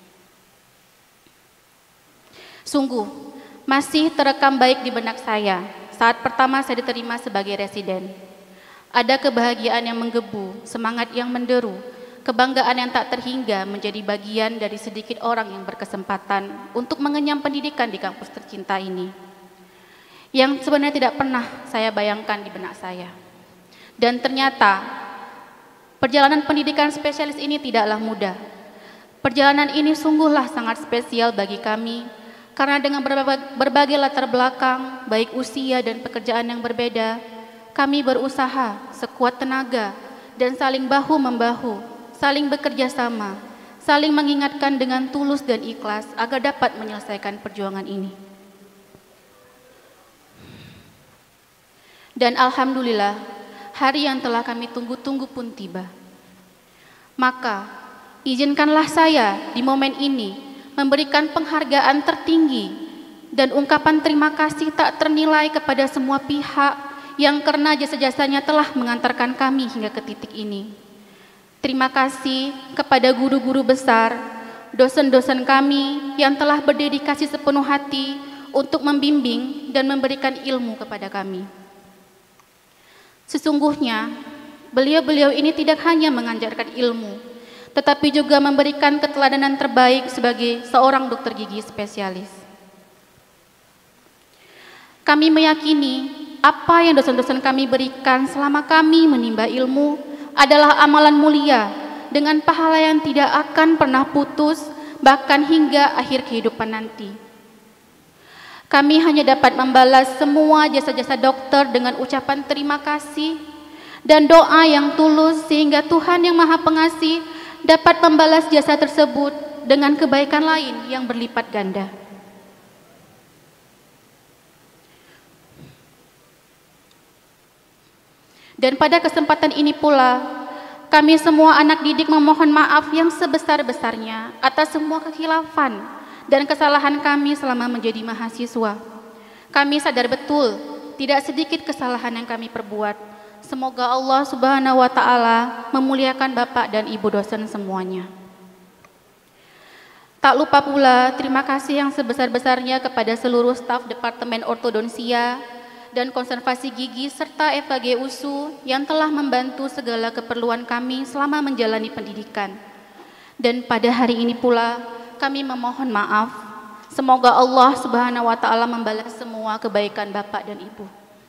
Sungguh, masih terekam baik di benak saya saat pertama saya diterima sebagai residen. Ada kebahagiaan yang menggebu, semangat yang menderu, kebanggaan yang tak terhingga menjadi bagian dari sedikit orang yang berkesempatan untuk mengenyam pendidikan di kampus tercinta ini, yang sebenarnya tidak pernah saya bayangkan di benak saya. Dan ternyata perjalanan pendidikan spesialis ini tidaklah mudah. Perjalanan ini sungguhlah sangat spesial bagi kami, karena dengan berbagai, berbagai latar belakang, baik usia dan pekerjaan yang berbeda, kami berusaha sekuat tenaga dan saling bahu-membahu, saling bekerja sama, saling mengingatkan dengan tulus dan ikhlas agar dapat menyelesaikan perjuangan ini. Dan alhamdulillah, hari yang telah kami tunggu-tunggu pun tiba. Maka, izinkanlah saya di momen ini memberikan penghargaan tertinggi dan ungkapan terima kasih tak ternilai kepada semua pihak yang karena jasa-jasanya telah mengantarkan kami hingga ke titik ini. Terima kasih kepada guru-guru besar, dosen-dosen kami yang telah berdedikasi sepenuh hati untuk membimbing dan memberikan ilmu kepada kami. Sesungguhnya, beliau-beliau ini tidak hanya mengajarkan ilmu, tetapi juga memberikan keteladanan terbaik sebagai seorang dokter gigi spesialis. Kami meyakini apa yang dosen-dosen kami berikan selama kami menimba ilmu adalah amalan mulia dengan pahala yang tidak akan pernah putus, bahkan hingga akhir kehidupan nanti. Kami hanya dapat membalas semua jasa-jasa dokter dengan ucapan terima kasih dan doa yang tulus sehingga Tuhan yang Maha Pengasih dapat membalas jasa tersebut dengan kebaikan lain yang berlipat ganda. Dan pada kesempatan ini pula, kami semua anak didik memohon maaf yang sebesar-besarnya atas semua kekhilafan dan kesalahan kami selama menjadi mahasiswa. Kami sadar betul, tidak sedikit kesalahan yang kami perbuat. Semoga Allah Subhanahu wa Ta'ala memuliakan Bapak dan Ibu dosen semuanya. Tak lupa pula terima kasih yang sebesar-besarnya kepada seluruh staf Departemen Ortodonsia dan Konservasi Gigi serta F K G U S U yang telah membantu segala keperluan kami selama menjalani pendidikan. Dan pada hari ini pula kami memohon maaf. Semoga Allah Subhanahu wa Ta'ala membalas semua kebaikan Bapak dan Ibu.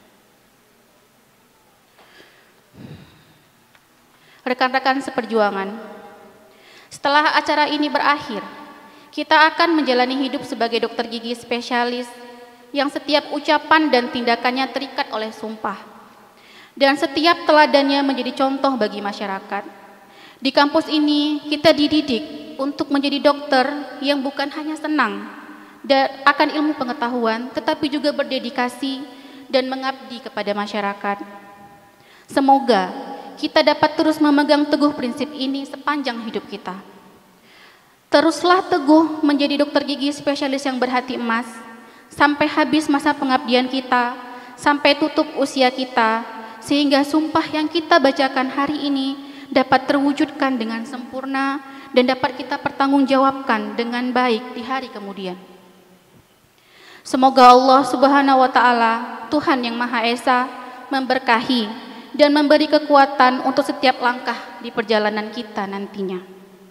Rekan-rekan seperjuangan, setelah acara ini berakhir, kita akan menjalani hidup sebagai dokter gigi spesialis yang setiap ucapan dan tindakannya terikat oleh sumpah, dan setiap teladannya menjadi contoh bagi masyarakat. Di kampus ini kita dididik untuk menjadi dokter yang bukan hanya senang dan akan ilmu pengetahuan, tetapi juga berdedikasi dan mengabdi kepada masyarakat. Semoga kita dapat terus memegang teguh prinsip ini sepanjang hidup kita. Teruslah teguh menjadi dokter gigi spesialis yang berhati emas, sampai habis masa pengabdian kita, sampai tutup usia kita, sehingga sumpah yang kita bacakan hari ini dapat terwujudkan dengan sempurna dan dapat kita pertanggungjawabkan dengan baik di hari kemudian. Semoga Allah Subhanahu wa Ta'ala, Tuhan yang Maha Esa, memberkahi dan memberi kekuatan untuk setiap langkah di perjalanan kita nantinya.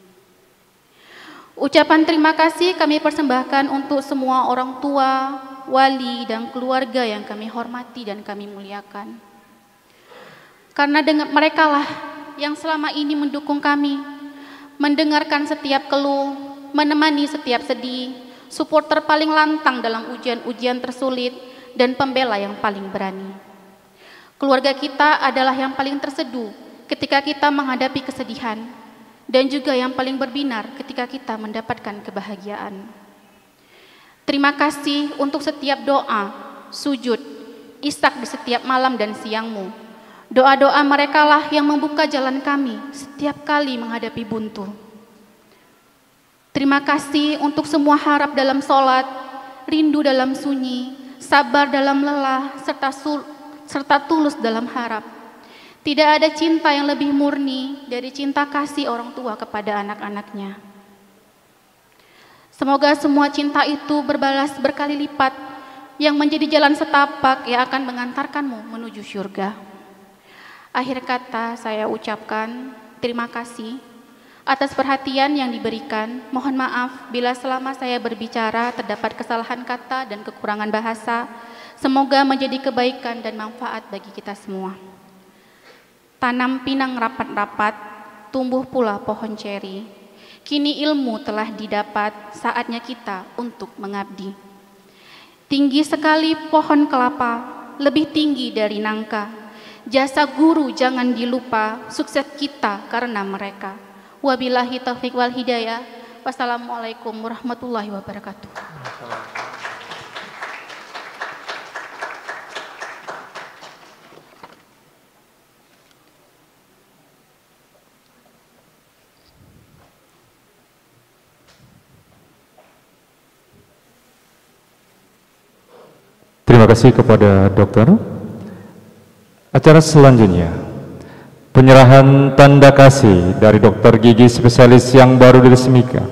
Ucapan terima kasih kami persembahkan untuk semua orang tua, wali, dan keluarga yang kami hormati dan kami muliakan. Karena dengan merekalah yang selama ini mendukung kami, mendengarkan setiap keluh, menemani setiap sedih, supporter paling lantang dalam ujian-ujian tersulit, dan pembela yang paling berani. Keluarga kita adalah yang paling terseduh ketika kita menghadapi kesedihan, dan juga yang paling berbinar ketika kita mendapatkan kebahagiaan. Terima kasih untuk setiap doa, sujud, isak di setiap malam dan siangmu. Doa-doa merekalah yang membuka jalan kami setiap kali menghadapi buntu. Terima kasih untuk semua harap dalam sholat, rindu dalam sunyi, sabar dalam lelah, serta, sul, serta tulus dalam harap. Tidak ada cinta yang lebih murni dari cinta kasih orang tua kepada anak-anaknya. Semoga semua cinta itu berbalas berkali lipat yang menjadi jalan setapak yang akan mengantarkanmu menuju surga. Akhir kata saya ucapkan terima kasih atas perhatian yang diberikan. Mohon maaf bila selama saya berbicara terdapat kesalahan kata dan kekurangan bahasa. Semoga menjadi kebaikan dan manfaat bagi kita semua. Tanam pinang rapat-rapat, tumbuh pula pohon ceri. Kini ilmu telah didapat, saatnya kita untuk mengabdi. Tinggi sekali pohon kelapa, lebih tinggi dari nangka. Jasa guru jangan dilupa, sukses kita karena mereka. Wabillahi taufiq wal hidayah. Wassalamualaikum warahmatullahi wabarakatuh. Terima kasih kepada dokter. Acara selanjutnya, penyerahan tanda kasih dari dokter gigi spesialis yang baru diresmikan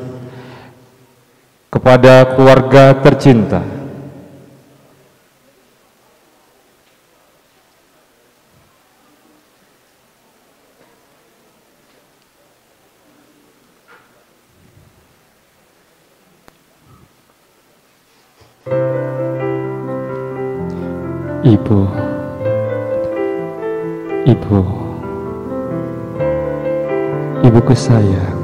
kepada keluarga tercinta. Ibu, Ibu, Ibuku sayang,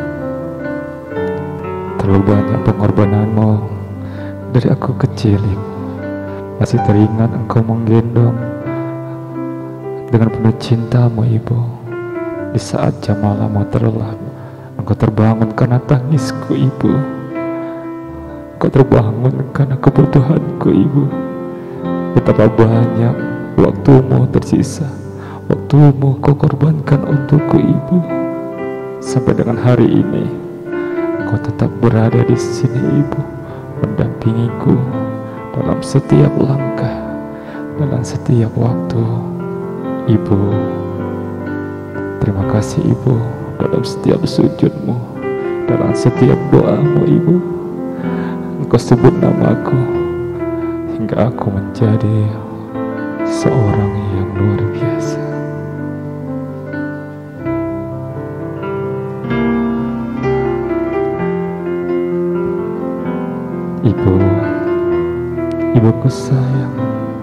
terlalu banyak pengorbananmu dari aku kecil, Ibu. Masih teringat engkau menggendong dengan penuh cintamu, Ibu. Di saat jam malam mau terlelap, engkau terbangun karena tangisku, Ibu. Engkau terbangun karena kebutuhanku, Ibu. Betapa banyak waktumu tersisa, waktumu kau korbankan untukku, Ibu. Sampai dengan hari ini, engkau tetap berada di sini, Ibu, mendampingiku dalam setiap langkah, dalam setiap waktu. Ibu, terima kasih, Ibu, dalam setiap sujudmu, dalam setiap doamu, Ibu. Engkau sebut namaku hingga aku menjadi seorang yang luar biasa. Ibu, Ibuku sayang,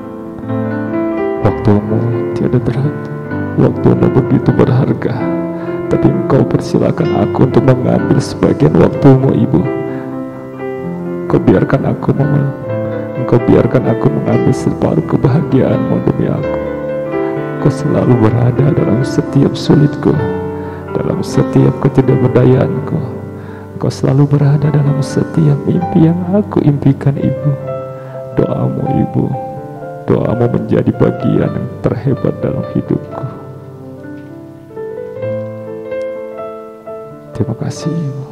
waktumu tiada terhenti, waktumu begitu berharga, tapi engkau persilakan aku untuk mengambil sebagian waktumu, Ibu. Kau biarkan aku memeluk, engkau biarkan aku mengambil separuh kebahagiaanmu demi aku. Kau selalu berada dalam setiap sulitku, dalam setiap ketidakberdayaanku. Kau selalu berada dalam setiap mimpi yang aku impikan, Ibu. Doamu, Ibu, doamu menjadi bagian yang terhebat dalam hidupku. Terima kasih, Ibu.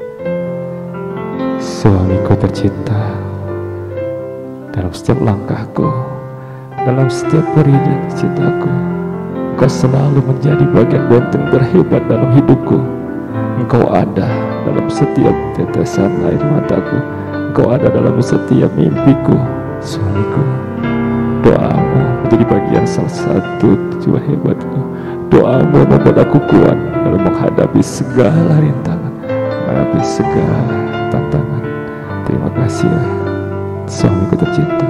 Suamiku tercinta, dalam setiap langkahku, dalam setiap periode cintaku, engkau selalu menjadi bagian benteng terhebat dalam hidupku. Engkau ada dalam setiap tetesan air mataku, engkau ada dalam setiap mimpiku. Suamiku, doamu menjadi bagian salah satu tujuan hebatku. Doamu membuat aku kuat dalam menghadapi segala rintangan, menghadapi segala tantangan. Terima kasih ya, suamiku tercinta,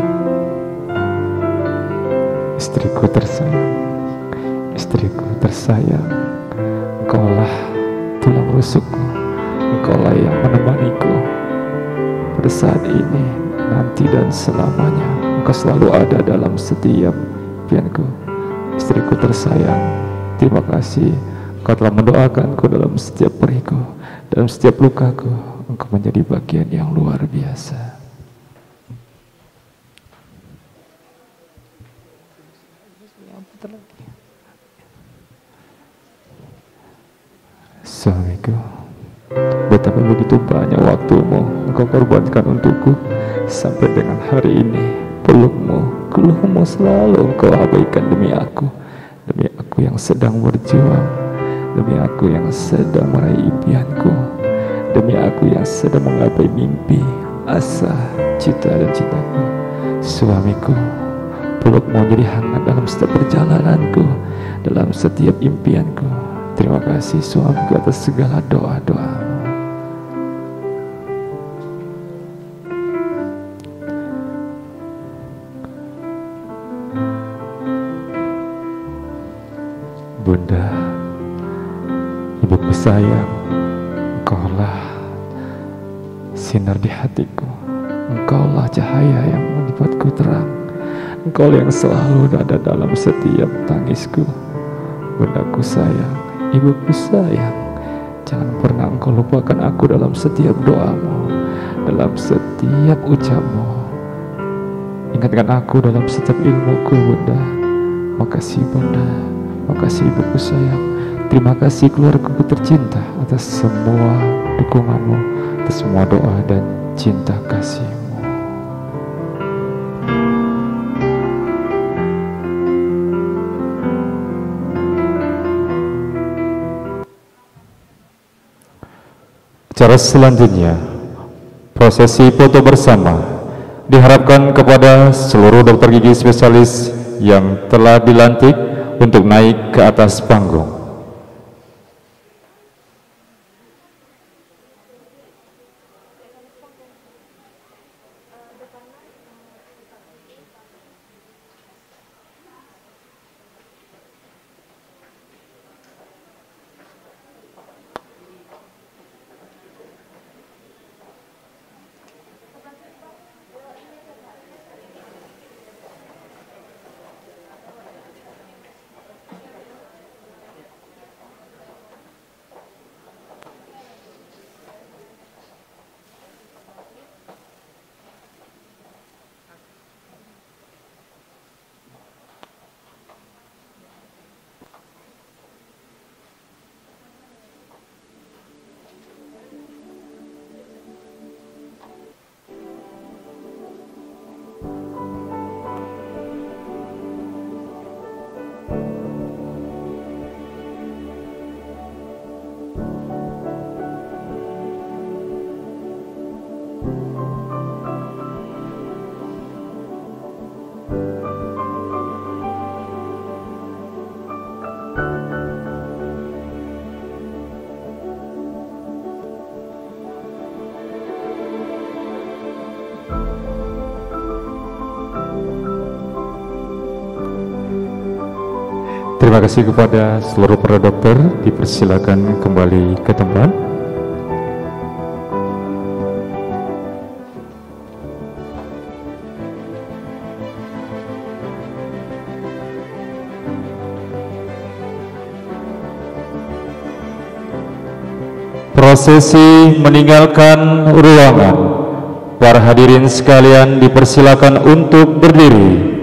istriku tersayang, istriku tersayang. Engkaulah tulang rusukku, engkaulah yang menemaniku pada saat ini, nanti dan selamanya. Engkau selalu ada dalam setiap impianku. Istriku tersayang, terima kasih. Engkau telah mendoakanku dalam setiap periku, dalam setiap lukaku. Engkau menjadi bagian yang luar biasa. Suamiku, betapa begitu banyak waktumu engkau korbankan untukku. Sampai dengan hari ini, pelukmu, keluhmu selalu engkau abaikan demi aku. Demi aku yang sedang berjuang, demi aku yang sedang meraih impianku, demi aku yang sedang menggapai mimpi, asa, cita dan cintaku. Suamiku, pelukmu jadi hangat dalam setiap perjalananku, dalam setiap impianku. Terima kasih suamiku atas segala doa-doamu. Bunda, ibuku sayang, engkaulah sinar di hatiku, engkaulah cahaya yang membuatku terang, engkaulah yang selalu ada dalam setiap tangisku. Bundaku sayang, ibuku sayang, jangan pernah engkau lupakan aku dalam setiap doamu, dalam setiap ucapmu. Ingatkan aku dalam setiap ilmuku, Bunda. Makasih Bunda, makasih ibuku sayang. Terima kasih keluargaku tercinta atas semua dukunganmu, atas semua doa dan cinta kasihmu. Acara selanjutnya, prosesi foto bersama, diharapkan kepada seluruh dokter gigi spesialis yang telah dilantik untuk naik ke atas panggung. Terima kasih kepada seluruh para dokter, dipersilakan kembali ke tempat. Prosesi meninggalkan ruangan. Para hadirin sekalian dipersilakan untuk berdiri.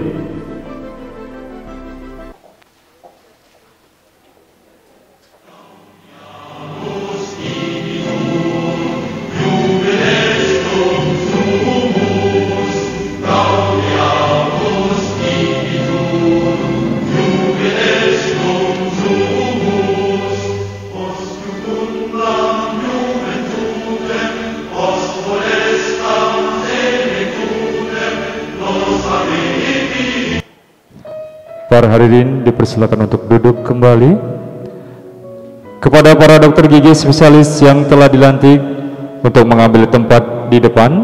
Para hadirin dipersilakan untuk duduk kembali. Kepada para dokter gigi spesialis yang telah dilantik untuk mengambil tempat di depan.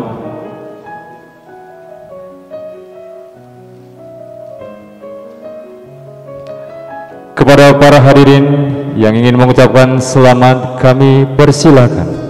Kepada para hadirin yang ingin mengucapkan selamat, kami persilakan.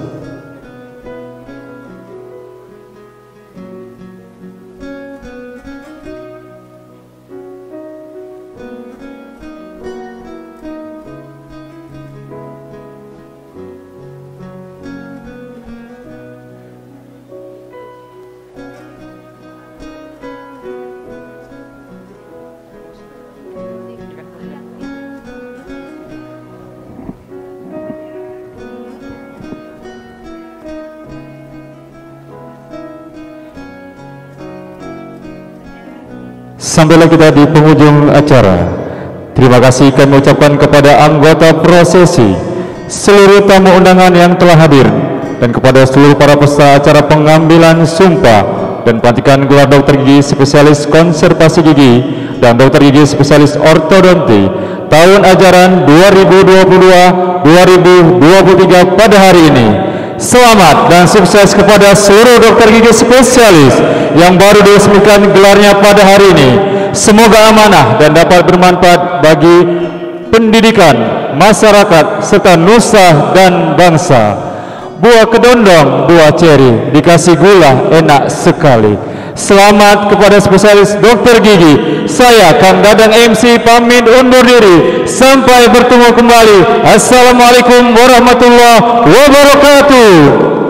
Sampailah kita di penghujung acara. Terima kasih kami ucapkan kepada anggota prosesi, seluruh tamu undangan yang telah hadir, dan kepada seluruh para peserta acara pengambilan sumpah dan pelantikan gelar dokter gigi spesialis konservasi gigi dan dokter gigi spesialis ortodonti tahun ajaran dua ribu dua puluh dua dua ribu dua puluh tiga pada hari ini. Selamat dan sukses kepada seluruh dokter gigi spesialis yang baru diresmikan gelarnya pada hari ini. Semoga amanah dan dapat bermanfaat bagi pendidikan, masyarakat, serta nusa dan bangsa. Buah kedondong, buah ceri, dikasih gula, enak sekali. Selamat kepada spesialis dokter gigi. Saya Kang Dadang M C pamit undur diri. Sampai bertemu kembali. Assalamualaikum warahmatullahi wabarakatuh.